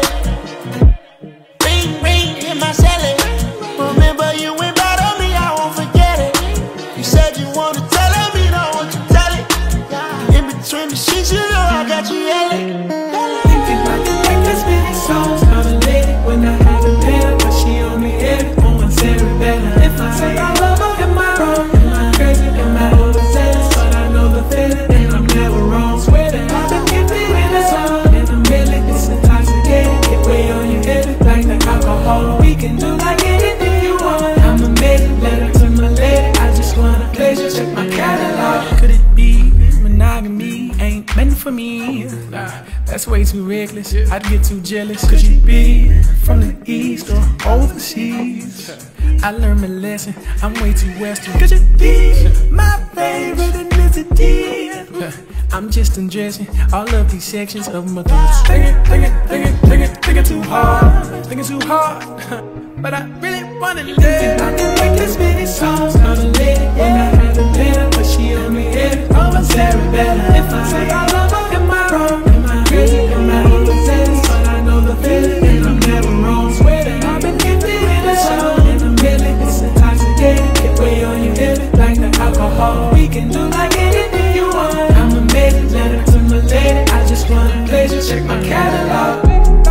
Ring, ring in my celly. Remember you went bad on me, I won't forget it. You said you wanna tell her, me don't want you tell it. In between the sheets, you know I got you yelling. Thinking I can make as many songs for the lady when I haven't met her, but she on me heavy on my cerebellum. If I say I love her, am I wrong? Am I crazy? Am I overzealous? But I know the feeling and I'm never wrong. Swear that I've been gifted with a song and a million. It's intoxicating, it weigh on you heavy like the alcohol. We can do like anything you want. I'm amazing, letter to my lady. I just want a pleasure, check my catalog. Could it be monogamy ain't meant for me? Nah, that's way too reckless, I'd get too jealous. Could you be from the east or overseas? I learned my lesson, I'm way too western. Could you be my favorite ethnicity? I'm just undressing all of these sections of my thoughts. Thinking, thinking, thinking, thinking, thinking too hard, thinking too hard. But I really wanna live. Thinking I can make as many songs for the lady when I haven't met her, but she on me heavy on my cerebellum. If I say I love her, am I wrong? Am I crazy? Am I overzealous? But I know the feeling and I'm never wrong. Swear that I've been gifted with a song and a million. It's intoxicating, it weigh on you heavy like the alcohol. We can do like anything you want. I'm amazing, letter to my lady. I just want a pleasure, check my catalog.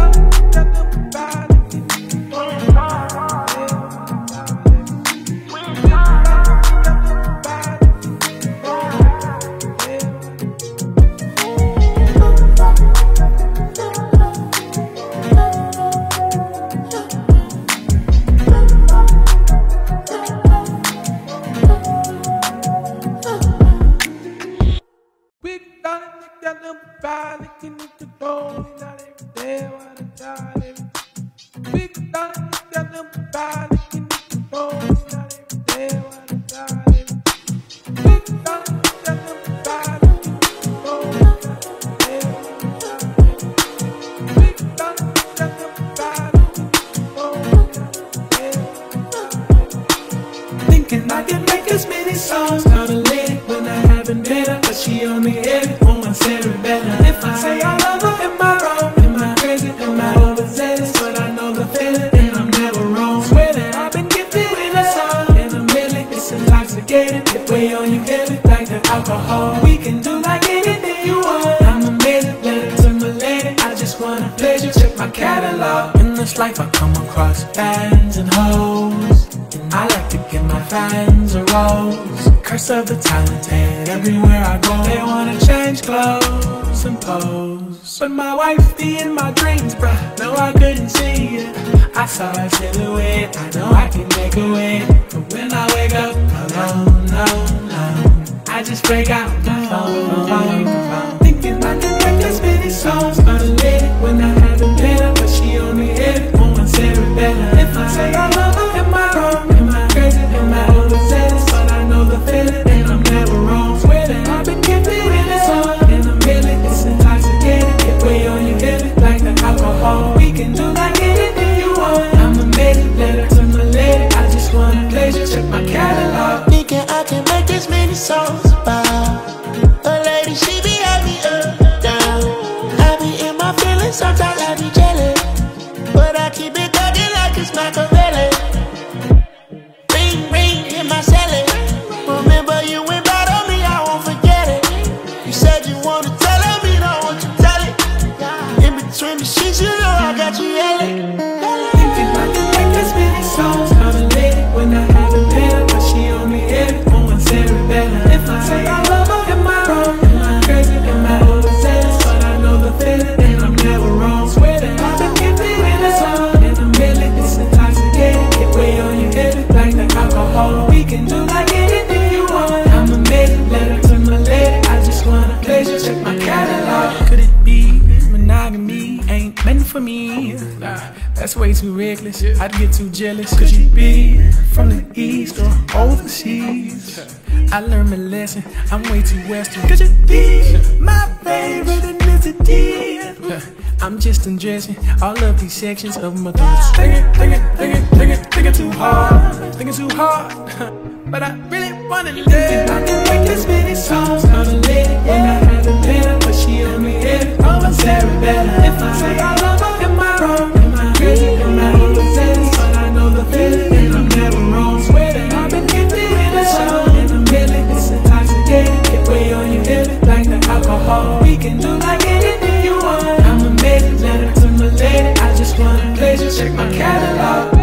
Thinking I can make as many songs for the lady when I haven't met her, but she on me heavy on my cerebellum. If I say I love her, am I wrong? Am I crazy? Am I overzealous? But I know the feeling and I'm never wrong. Swear that I've been gifted with a song and a million. It's intoxicating, it weigh on you heavy like the alcohol. We can do like anything you want. I'm amazing, letter to my lady. I just want a pleasure, check my catalog. In this life I come across fans and hoes, and I like to give my fans a rose. Curse of the talented, everywhere I go they wanna change clothes and pose. But my wife be in my dreams, bruh, no I couldn't see it. I saw her silhouette, I know I can make a way. But when I wake up alone, no, no, I just break out the phone, phone, phone. Thinking I can make as many songs for the lady when I haven't met her, but she on me heavy on my cerebellum. If I say I love her, am I wrong? Am I crazy? Am I overzealous? But I know the feeling and I'm never wrong. Swear that I've been gifted with a song and a million. It's intoxicating, it weigh on you heavy like the alcohol. We can do like anything you want. I'm amazing, letter to my songs about a lady, she be had me up, down. I be in my feelings, sometimes I be jealous, but I keep it thugging like it's Machiavelli. Ring, ring, in my celly. Remember you went bad on me, I won't forget it. You said you wanna tell me, don't want you tell it. In between the sheets, you know I got you yelling. Thinking I can make this many songs about a lady when I haven't been her, but she only hit it on one cerebellum. If I say I love her, am I wrong? Am I crazy? Am I overzealous? But I know the feeling and I'm never wrong. Swear that I've been gifted with a song in a million. It's intoxicating, get way on your head like the alcohol. We can do like anything you want. I'm a maiden, letter to my lady. I just wanna pleasure, check my catalog. Could it be monogamy ain't meant for me? Nah, that's way too reckless. I'd get too jealous. Could you be from the east or overseas? I learned my lesson, I'm way too western. Could you be my favorite ethnicity? I'm just undressing all of these sections of my thoughts. Thinking, thinking, thinking, thinking, thinking too hard, thinking too hard. But I really wanna live. I can make this many songs about a lady when I haven't been her, but she only hit it on one cerebellum. If I say I love her, am I wrong? Am I crazy? Am I overzealous? But I know the feeling and I'm never wrong. Swear that I've been gifted with a song in a million. It's intoxicating, get way on your head like the alcohol. We can do like anything you want. I'm amazing, letter to my lady. I just wanna pleasure, check my catalog.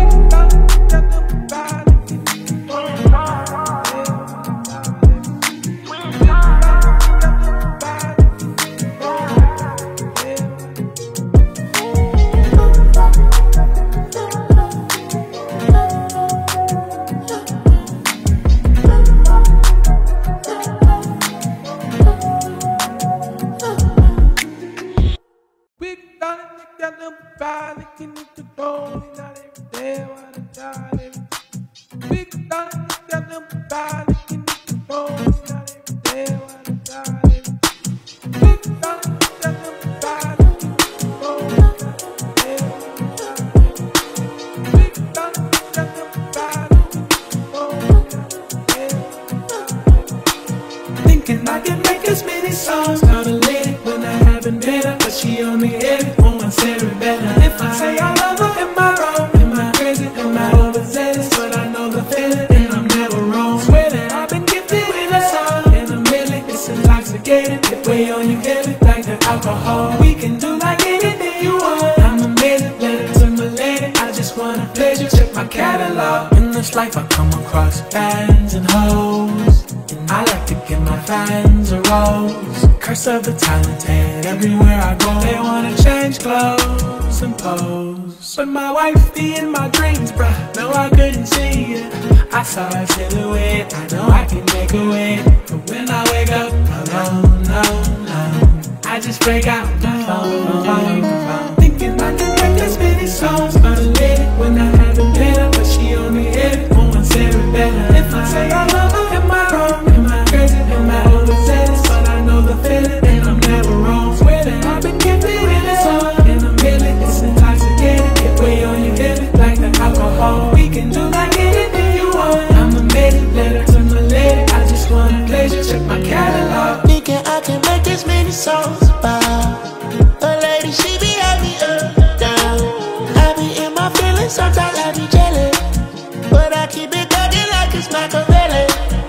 Thinking I can make as many songs about a lady when I haven't been her, but she only hit it on one cerebellum. If I say I love her, am I wrong? Am I crazy? Am I overzealous? But I know the feeling and I'm never wrong. Swear that I've been gifted with a song in a million. It's intoxicating, get way on your head like the alcohol. We can do like anything you want. I'm amazing, letter to my lady. I just wanna pleasure, check my catalog. In this life I come across fans and hoes, and I like to give my fans a rose. Curse of the talented, everywhere I go they wanna change clothes and pose. But my wife be in my dreams, bruh, no I couldn't see it. I saw her silhouette, I know I can make a way. But when I wake up alone, no, no, I just break out the phone, phone, phone. Thinking I can make as many songs about a lady when I haven't been her, but she only hit it on one cerebellum. If I say I love her, am I wrong? Am I crazy? Am I overzealous? But I know the feeling and I'm never wrong. Swear that I've been gifted with a song in a million. It's intoxicating, get way on your head like the alcohol. We can do like anything you want. I'm amazing, letter to my lady. I just wanna pleasure, check my catalog. Thinking I can make this many songs about a lady, she be had me up, down. I be in my feelings, sometimes I be jealous, but I keep it thugging like it's Machiavelli.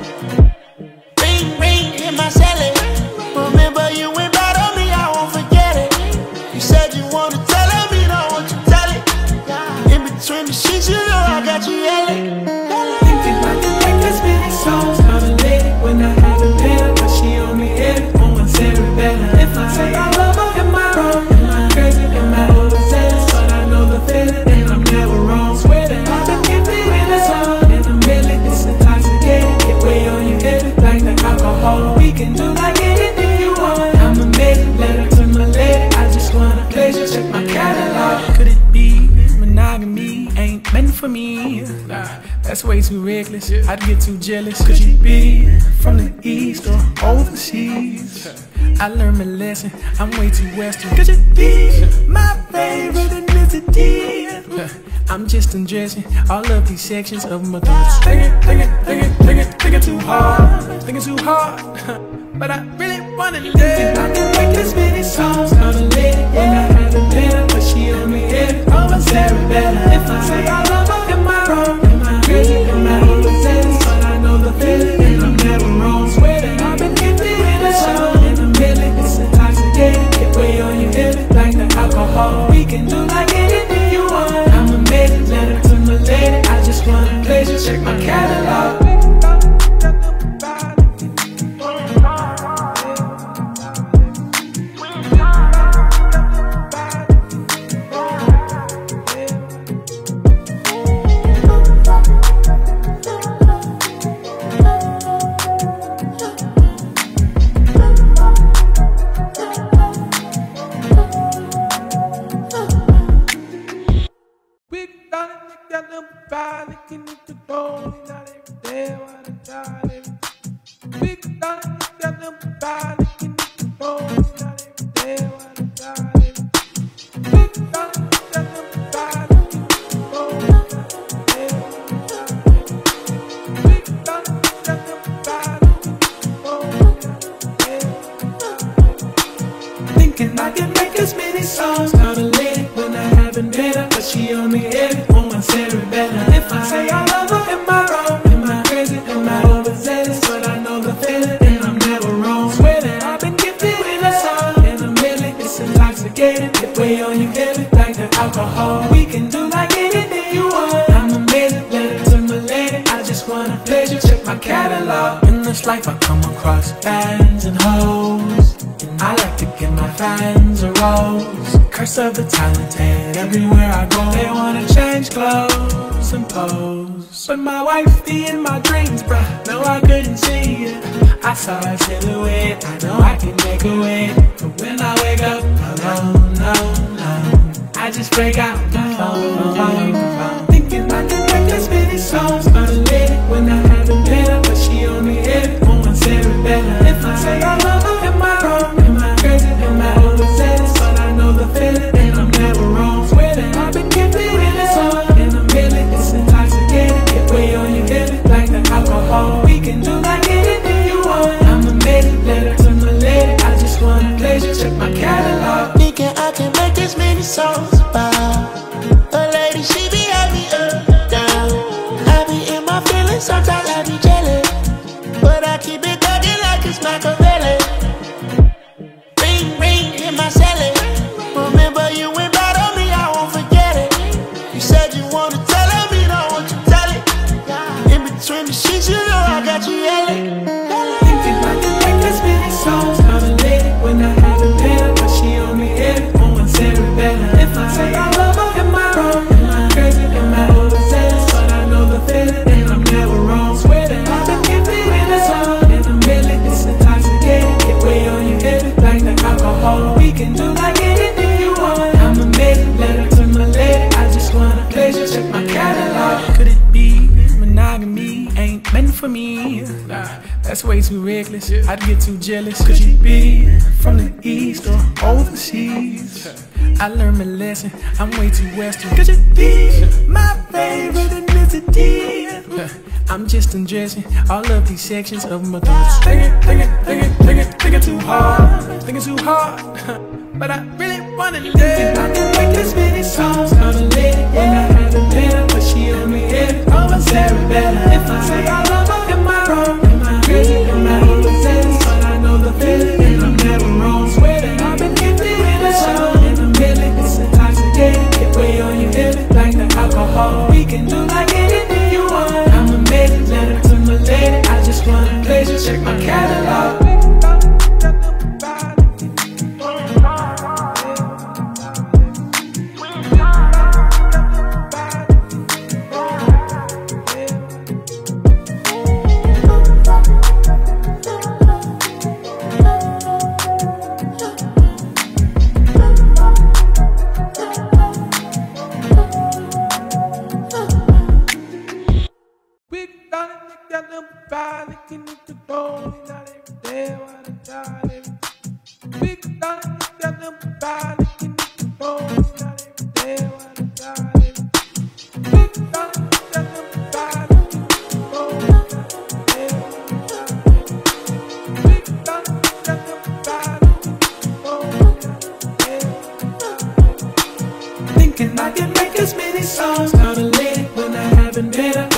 Ring, ring, in my celly. Remember you went bad on me, I won't forget it. You said you wanna tell me, don't want you tell it. In between the sheets, you know I got you yelling. Thinking I can make as many songs about a lady when I haven't been her, but she only hit it on one cerebellum. If I say I love her, am I wrong? Am I crazy? Am I overzealous? But I know the feeling and I'm never wrong. Swear that I've been gifted with a song in a million. It's intoxicating, get way on your head like the alcohol. We can do like anything you want. I'm amazing, letter to my lady. I just wanna pleasure, check my catalog. Could it be monogamy ain't meant for me? Nah, that's way too reckless. I'd get too jealous. Could you be from the east or overseas? I learned my lesson, I'm way too western. Could you be my favorite ethnicity? I'm just undressing all of these sections of my thoughts. Thinking, thinking, thinking, thinking, thinking too hard, thinking too hard. But I really wanna live. I can make this many songs on a lady when I haven't been her, but she on me heavy. Oh, my Sarah better. If I say I love her, am I wrong? Am I crazy? Am I overzealous? But I know the feeling, and I'm never wrong. Swear that I've been gifted with a song in a million. It's intoxicating, get way on your head like the alcohol. We can do like anything you want. I'm amazing, letter to my lady. I just want a pleasure, check my catalog. Thinking I can make as many songs out of lady when I haven't been her, but she on me heavy. Oh, my Sarah better. If I say I love her, am I wrong? Am I crazy? Am I overzealous? But I know the feeling, and I'm never wrong. Swear that I've been gifted with a song in a million. It's intoxicating, get way on you heavy like the alcohol. We can do like anything you want. I'm amazing, letter to my lady. I just want a pleasure, check my catalog. In this life I come across fans and hoes, and I like to give my fans a rose. Curse of the talented, everywhere I go they wanna change clothes and pose. But my wife be in my dreams, bruh, no I couldn't see it. I saw her silhouette, I know I can make a way. But when I wake up alone, no, no, I just break out my phone, phone, phone. Thinking I can make as many songs on a lady when I haven't been her, but she on me heavy. Oh, my Sarah better. If I say I love her, am I wrong? Am I crazy? Am I overzealous? But I know the feeling, and I'm never wrong. Swear that I've been gifted with a song in a million. It's intoxicating, get way on your head like the alcohol. We can do like anything you want. I'm amazing, letter to my lady. I just want a pleasure, check my catalog. Thinking I can make this many songs about a lady, she be happy up, down. I be in my feelings, sometimes I be jealous, but I keep it thugging like it's Machiavelli. Ring, ring, in my celly. Remember you went bad on me, I won't forget it. You said you wanna tell it, me don't want you tell it. In between the sheets, you know I got you yelling. Thinking I can make as many songs on a lady when I haven't been her, but she on me heavy. Oh, my Sarah better. If I say I love her, am I wrong? Am I crazy? Am I overzealous? But I know the feeling, and I'm never wrong. Swear that I've been gifted with a song in a million. It's intoxicating, get way on your head like the alcohol. We can do like anything you want. I'm amazing, letter to my lady. I just want a pleasure, check my catalog. Could it be monogamy ain't meant for me? Nah, that's way too reckless. I'd get too jealous. Could you be from the east or overseas? I learned my lesson, I'm way too western. Could you be my favorite ethnicity? I'm just undressing all of these sections of my thoughts. Thinking, thinking, thinking, thinking, thinking too hard, thinking too hard. But I really wanna live. I can make as many songs on a lady when I haven't been her, but she on me heavy. Oh, my Sarah better. If I say I love her, am I wrong? Am I crazy? Am I overzealous? But I know the feeling, and I'm never wrong. Swear that I've been gifted with a song in a million. It's intoxicating, get way on your head like the alcohol. We can do like anything you want. I'm amazing, letter to my lady. I just want a pleasure, check my catalog.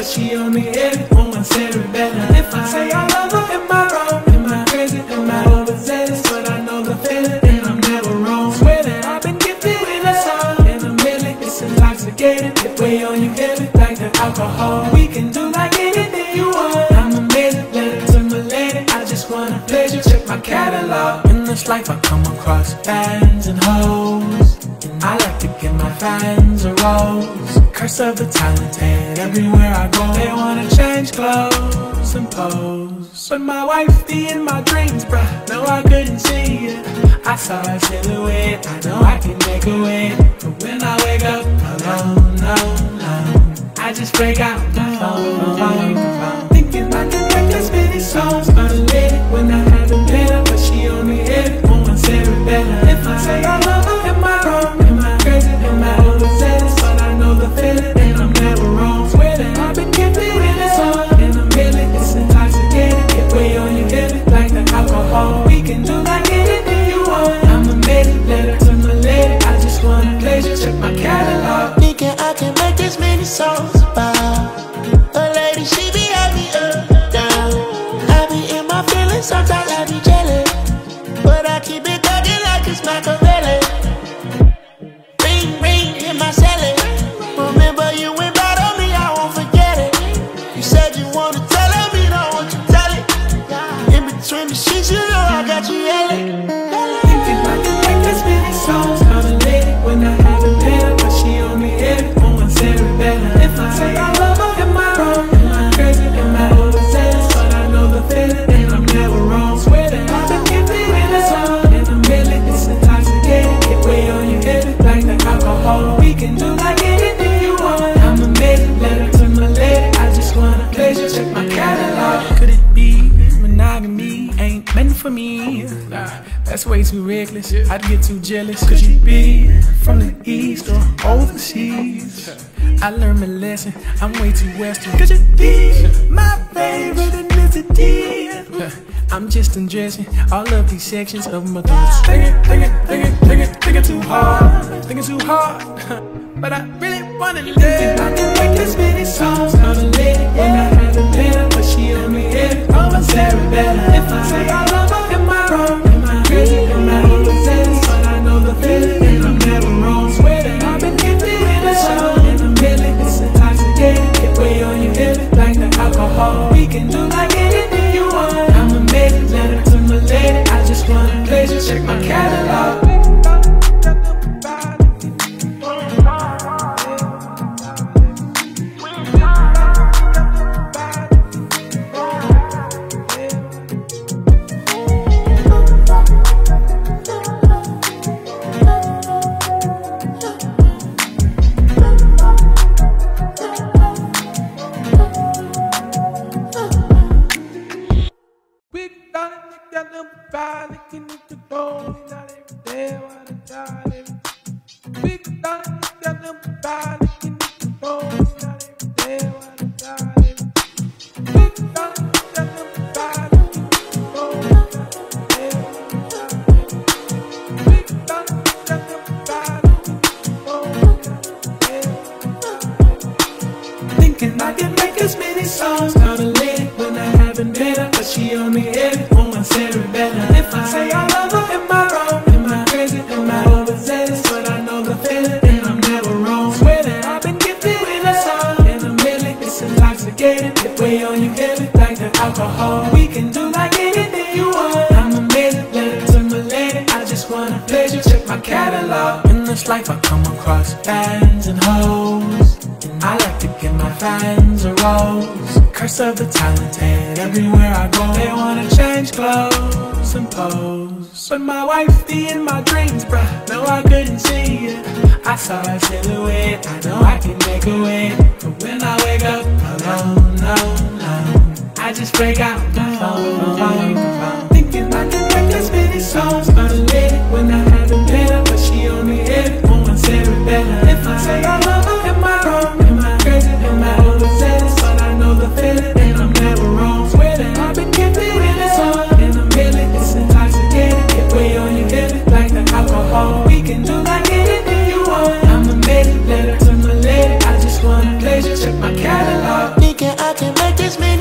but she only hit it on my cerebellum. If I say I love her, am I wrong? Am I crazy? Am I overzealous? But I know the feeling, and I'm never wrong. Swear that I've been gifted with a song, and a million, it's intoxicating. It weigh on you heavy like the alcohol. We can do like anything you want. I'm amazing, letter to my lady. I just want a pleasure, check my catalog. In this life I come across fans and hoes, and I like to give my fans a rose. Curse of the talented, everywhere I go they wanna change clothes and pose. But my wife be in my dreams, bruh, no I couldn't see it. I saw her silhouette, I know I can make her wait. But when I wake up alone, no, no, I just break out my phone, phone, phone. Thinking I can make as many songs about a lady when I haven't been her, but she only hit it on my cerebellum. If I say I love her, am I wrong? Am I crazy? Am I overzealous? But I know the feeling, and I'm never wrong. Swear that I've been gifted with a song, and a million, it's intoxicating. It weigh on you heavy like the alcohol. We can do like anything you want. I'm amazing, letter to my lady. I just want a pleasure, check my catalog. Thinking I can make this many songs about a lady, she be had me up, down. I be in my feelings, sometimes I be jealous, but I keep it thugging like it's Machiavelli. Ring, ring, in my celly. Remember you went bad on me, I won't forget it. You said you wanna tell it, me don't want you tell it. In between the sheets, you know I got you yelling. Thinking I can make as many songs about a lady when I haven't been her, but she only hit it on my cerebellum. If I say I love her, am I wrong? Am I crazy? Am I overzealous? But I know the feeling, and I'm never wrong. Swear that I've been gifted with a song, and a million, it's intoxicating. It weigh on you heavy like the alcohol. We can do like anything you want. I'm amazing, letter to my lady. I just want a pleasure, check my catalog. Could it be monogamy ain't meant for me? Nah, that's way too reckless. I'd get too jealous. Could you be from the east or overseas? I learned my lesson, I'm way too western. Could you be my favorite ethnicity? I'm just undressing all of these sections of my thoughts. Thinking, thinking, thinking, thinking, thinking too hard, thinking too hard. But I really wanna live. Thinking I can make this many songs about a lady when I haven't been her, but she only hit it on my cerebellum. If I say I love her, am I wrong? Am I crazy? Am I overzealous? But I know the feeling, and I'm never wrong. Swear that I've been gifted with a song, and a million, it's intoxicating. It weigh on you heavy like the alcohol. We can do like anything you want. I'm amazing, letter to my lady. I just want a pleasure, check my catalog. Thinking I can make as many songs about a lady when I haven't been her, but she only hit it on my cerebellum. If I say I love her, am I wrong? Am I crazy? Am I overzealous? But I know the feeling, and I'm never wrong. Swear that I've been gifted with a song, and a million, it's intoxicating. It weigh on you heavy like the alcohol. We can do like anything you want. I'm amazing, letter to my lady. I just want a pleasure, check my catalog. In this life I come across fans and hoes, and I like to give my fans a rose. Curse of the talented, everywhere I go they wanna change clothes and pose. But my wife be in my dreams, bruh, no I couldn't see it. I saw her silhouette, I know I can make her wait. But when I wake up alone, no, no, I just break out my phone, phone, phone. Thinking I can make as many songs about a lady when I haven't been her, but she only hit it on my cerebellum. If I say I love her, am I wrong? Am I crazy? Am I overzealous? But I know the feeling, and I'm never wrong. Swear that I've been gifted with a song, and a million, it's intoxicating. It weigh on you heavy like the alcohol. We can do like anything you want. I'm amazing, letter to my lady. I just want a pleasure, check my catalog.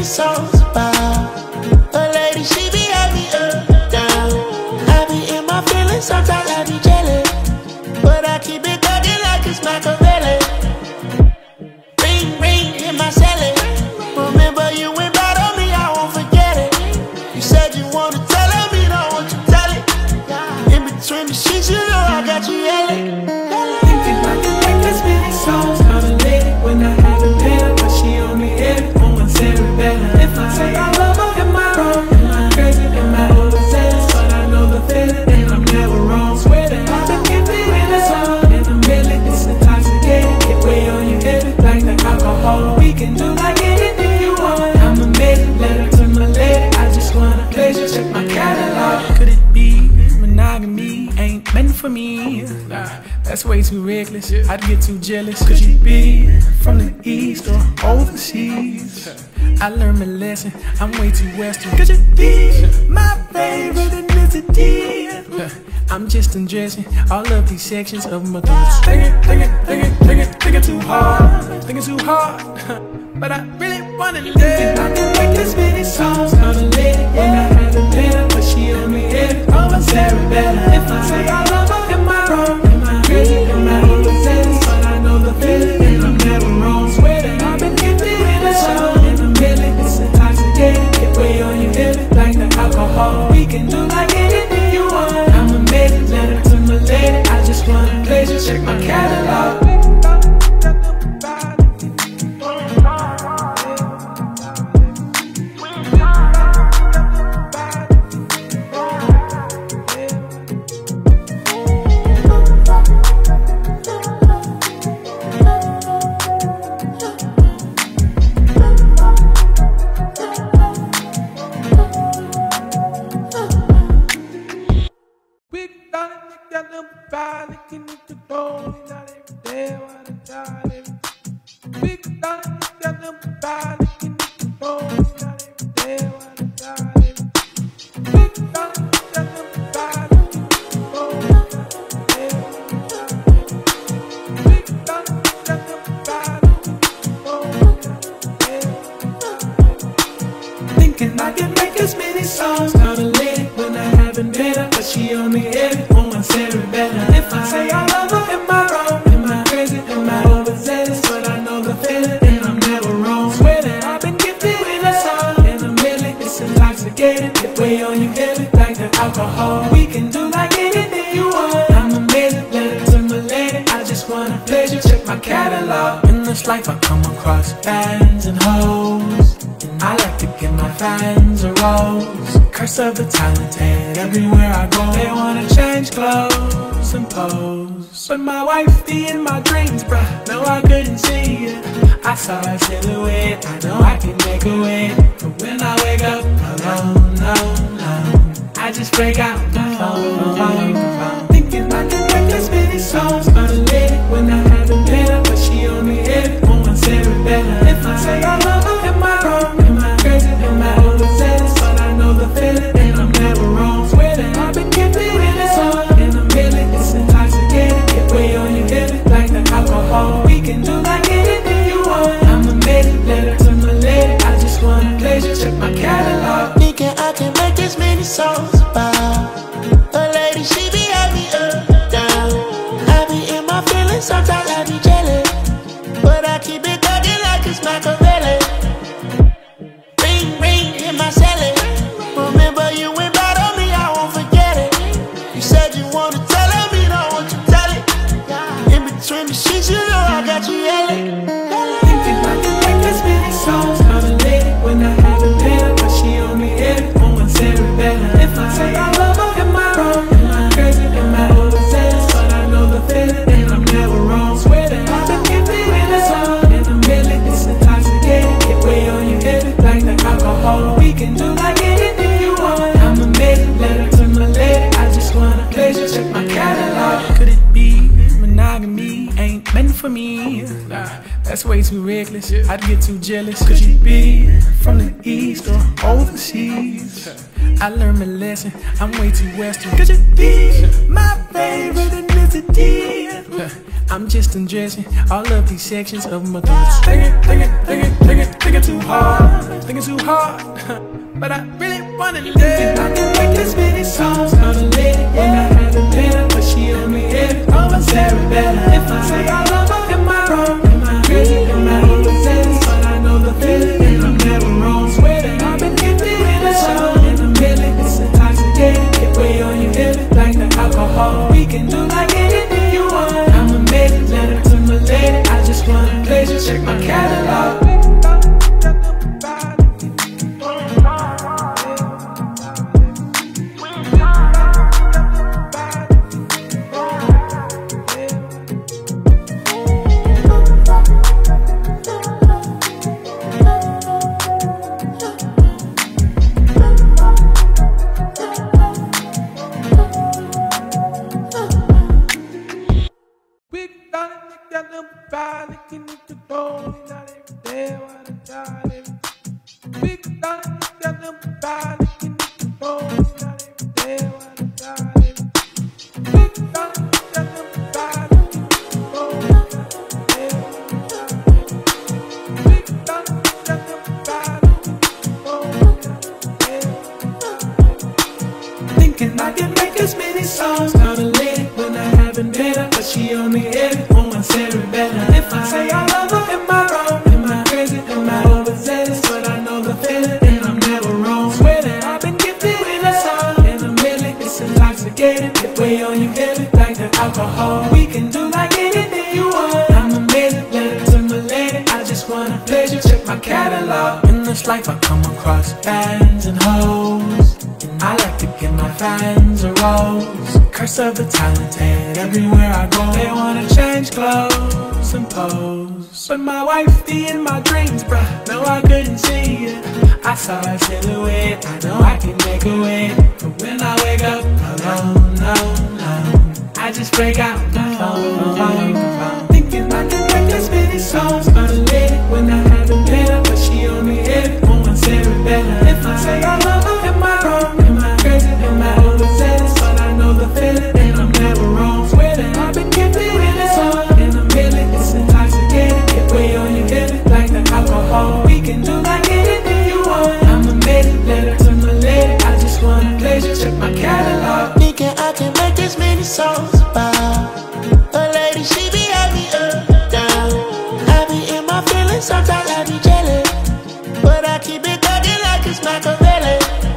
many songs about a lady, she be had me up, down. I be in my feelings, sometimes I be jealous, but I keep it thugging like it's Machiavelli. Ring, ring, in my celly. Remember you went bad on me, I won't forget it. You said you wanna tell me, don't want you tell it. In between the sheets, you know I got you yelling. Thinking I can make this many songs about a lady when I haven't been her, but she only hit it on one cerebellum. If I say I love her, am I wrong? Am I crazy? Am I overzealous? But I know the feeling and I'm never wrong. Swear that I've been gifted in a song and a million. It's intoxicating, get way on your head like the alcohol. We can do like anything you want. I'm amazing, letter to my lady. I just wanna pleasure, check my catalog. Could it be monogamy ain't meant for me? Nah, that's way too reckless. I'd get too jealous. Could you be from the east or overseas? I learned my lesson, I'm way too western. Could you be my favorite ethnicity? I'm just undressing all of these sections of my thoughts. Thinking, thinking, thinking, thinking, thinking too hard, thinking too hard. But I really wanna live. Thinking I can make this many songs about a lady when I haven't been her, but she only hit it on my cerebellum. If I say I love her, am I wrong? Am I crazy? Am I overzealous? But I know the feeling and I'm never wrong. Swear that I've been gifted in a song and a million. It's intoxicating, get way on your head like the alcohol. We can do like anything you want. I'm amazing, letter to my lady. I just wanna pleasure, check my catalog. Thinking I can make as many songs about a lady when I haven't been her, but she only hit it on my cerebellum. If I say I love her, am I wrong? Am I crazy? Am I overzealous? But I know the feeling and I'm never wrong. Swear that I've been gifted with a song and a million. It's intoxicating, get way on your head like the alcohol. We can do like anything you want. I'm amazing, letter to my lady. I just wanna pleasure, check my catalog. In this life I come across fans and hoes, and I like to give my fans a rose. Curse of the talented, everywhere I go they wanna change clothes and pose. But my wife be in my dreams, bruh, no I couldn't see it. I saw her silhouette, I know I can make a way. But when I wake up alone, no, no, I just break out my phone, phone, phone. Thinking I can make as many songs about a lady when I haven't been her, but she only hit it on one cerebellum. If I say I love her, am I wrong? Am I crazy? Am I overzealous? But I know the feeling and I'm never wrong. Swear that I've been gifted in a song and a million. It's intoxicating, get way on your head like the alcohol. We can do like anything you want. I'm amazing, letter to my lady. I just wanna pleasure, check my catalog. Thinking I can make this many songs about a lady, she be had me up, down. I be in my feelings, sometimes I be jealous, but I keep it thugging like it's Machiavelli. Ring, ring, in my celly. Remember you went bad on me, I won't forget it. You said you wanna tell me, don't want you tell it. In between the sheets, you know I got you yelling. Thinking I can make as many songs about a lady when I haven't been her, but she only hit it on one cerebellum. If I say I love her, am I wrong? Am I crazy? Am I overzealous? But I know the feeling and I'm never wrong. Swear that I've been gifted in a song and a million. It's intoxicating, get way on your head like the alcohol. We can do like anything you want. I'm amazing, letter to my lady. I just wanna pleasure, check my catalog. Could it be monogamy ain't meant for me? Nah, that's way too reckless. I'd get too jealous. Could you be from the east or overseas? I learned my lesson, I'm way too western. Could you be my favorite ethnicity? I'm just undressing all of these sections of my thoughts. Thinking, thinking, thinking, thinking, thinking too hard. thinking too hard, but I really wanna live. Thinking I can make this many songs, call a lady when I haven't been her, but she only hit it on my cerebellum. If I say I love her, am I wrong? Am I crazy? Am I overzealous? But I know the feeling, and I'm never wrong. Swear that I've been gifted with a song, and I'm feeling it's intoxicating. Get way on your hip, like the alcohol. We can do like anything you want. I'm amazing, letter to my lady. I just wanna pleasure, check my catalog. Thinking I can make as many songs, call a lady when I haven't been her, but she only hit it on my cerebellum. If I say I love her, am I wrong? Am I crazy? Am I overzealous? But I know the feeling, and I'm never wrong. Swear that I've been gifted with a song, and I'm really, it's intoxicating. Get way on your head, like the alcohol. We can do like anything you want. I'm amazing, letter to my lady. I just wanna pleasure, check my catalog. In this life I come across fans and hoes, and I like to give my fans a rose. Curse of the talented, everywhere I go they wanna change clothes and pose. But my wife be in my dreams, bruh, no I couldn't see it. I saw her silhouette, I know I can make a way. But when I wake up alone, no, no, I just break out my phone, phone, phone. Thinking I can make as many songs, but a lady when I haven't been her, but she only hit it on my cerebellum. If I say I love her, am I wrong? Am I crazy? Am I overzealous? But I know the feeling, and I'm never wrong. Swear that I've been gifted with a song, and I'm feeling it's intoxicating. Get way on your hip, like the alcohol. We can do like anything you want. I'm amazing, letter to my lady. I just wanna pleasure, check my catalog. Thinking I can make this many songs about a lady, she be happy up, down. I be in my feelings, sometimes I be jealous, but I keep it thugging like it's Machiavelli.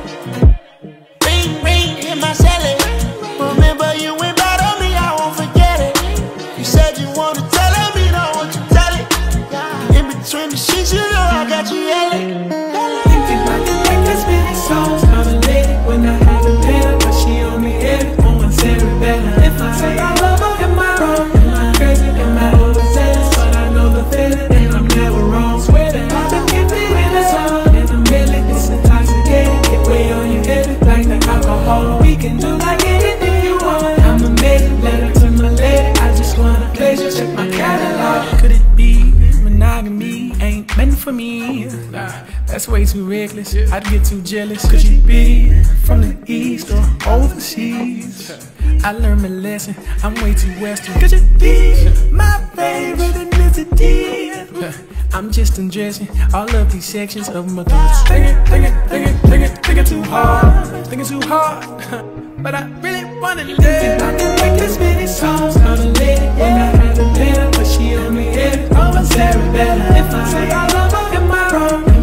Ring, ring in my celly. Remember you went bad on me, I won't forget it. You said you wanna tell me, don't want you tell it. In between the sheets, you know I got you yelling. Thinking I can make as many songs, call a lady when I haven't been her, but she only hit it on my cerebellum. If I say I love her, am I wrong? Am I crazy? Am I overzealous? But I know the feeling, and I'm never wrong. Swear that I've been gifted with a song, and I'm really, it's intoxicating. Get way on your hip, like the alcohol. We can do like anything you want. I'm amazing, letter to my lady. I just wanna pleasure, check my catalog. Could it be monogamy ain't meant for me? Nah, that's way too reckless. I'd get too jealous. Could you be from the east or overseas? I learned my lesson, I'm way too western. Could you be my favorite ethnicity? I'm just undressing all of these sections of my thoughts. Thinking, thinking, thinking, thinking, thinking too hard, thinking too hard, but I really wanna live. Thinking I can make as many songs, call a lady when I haven't been her, but she only hit it on my cerebellum. If I say I love her, am I wrong?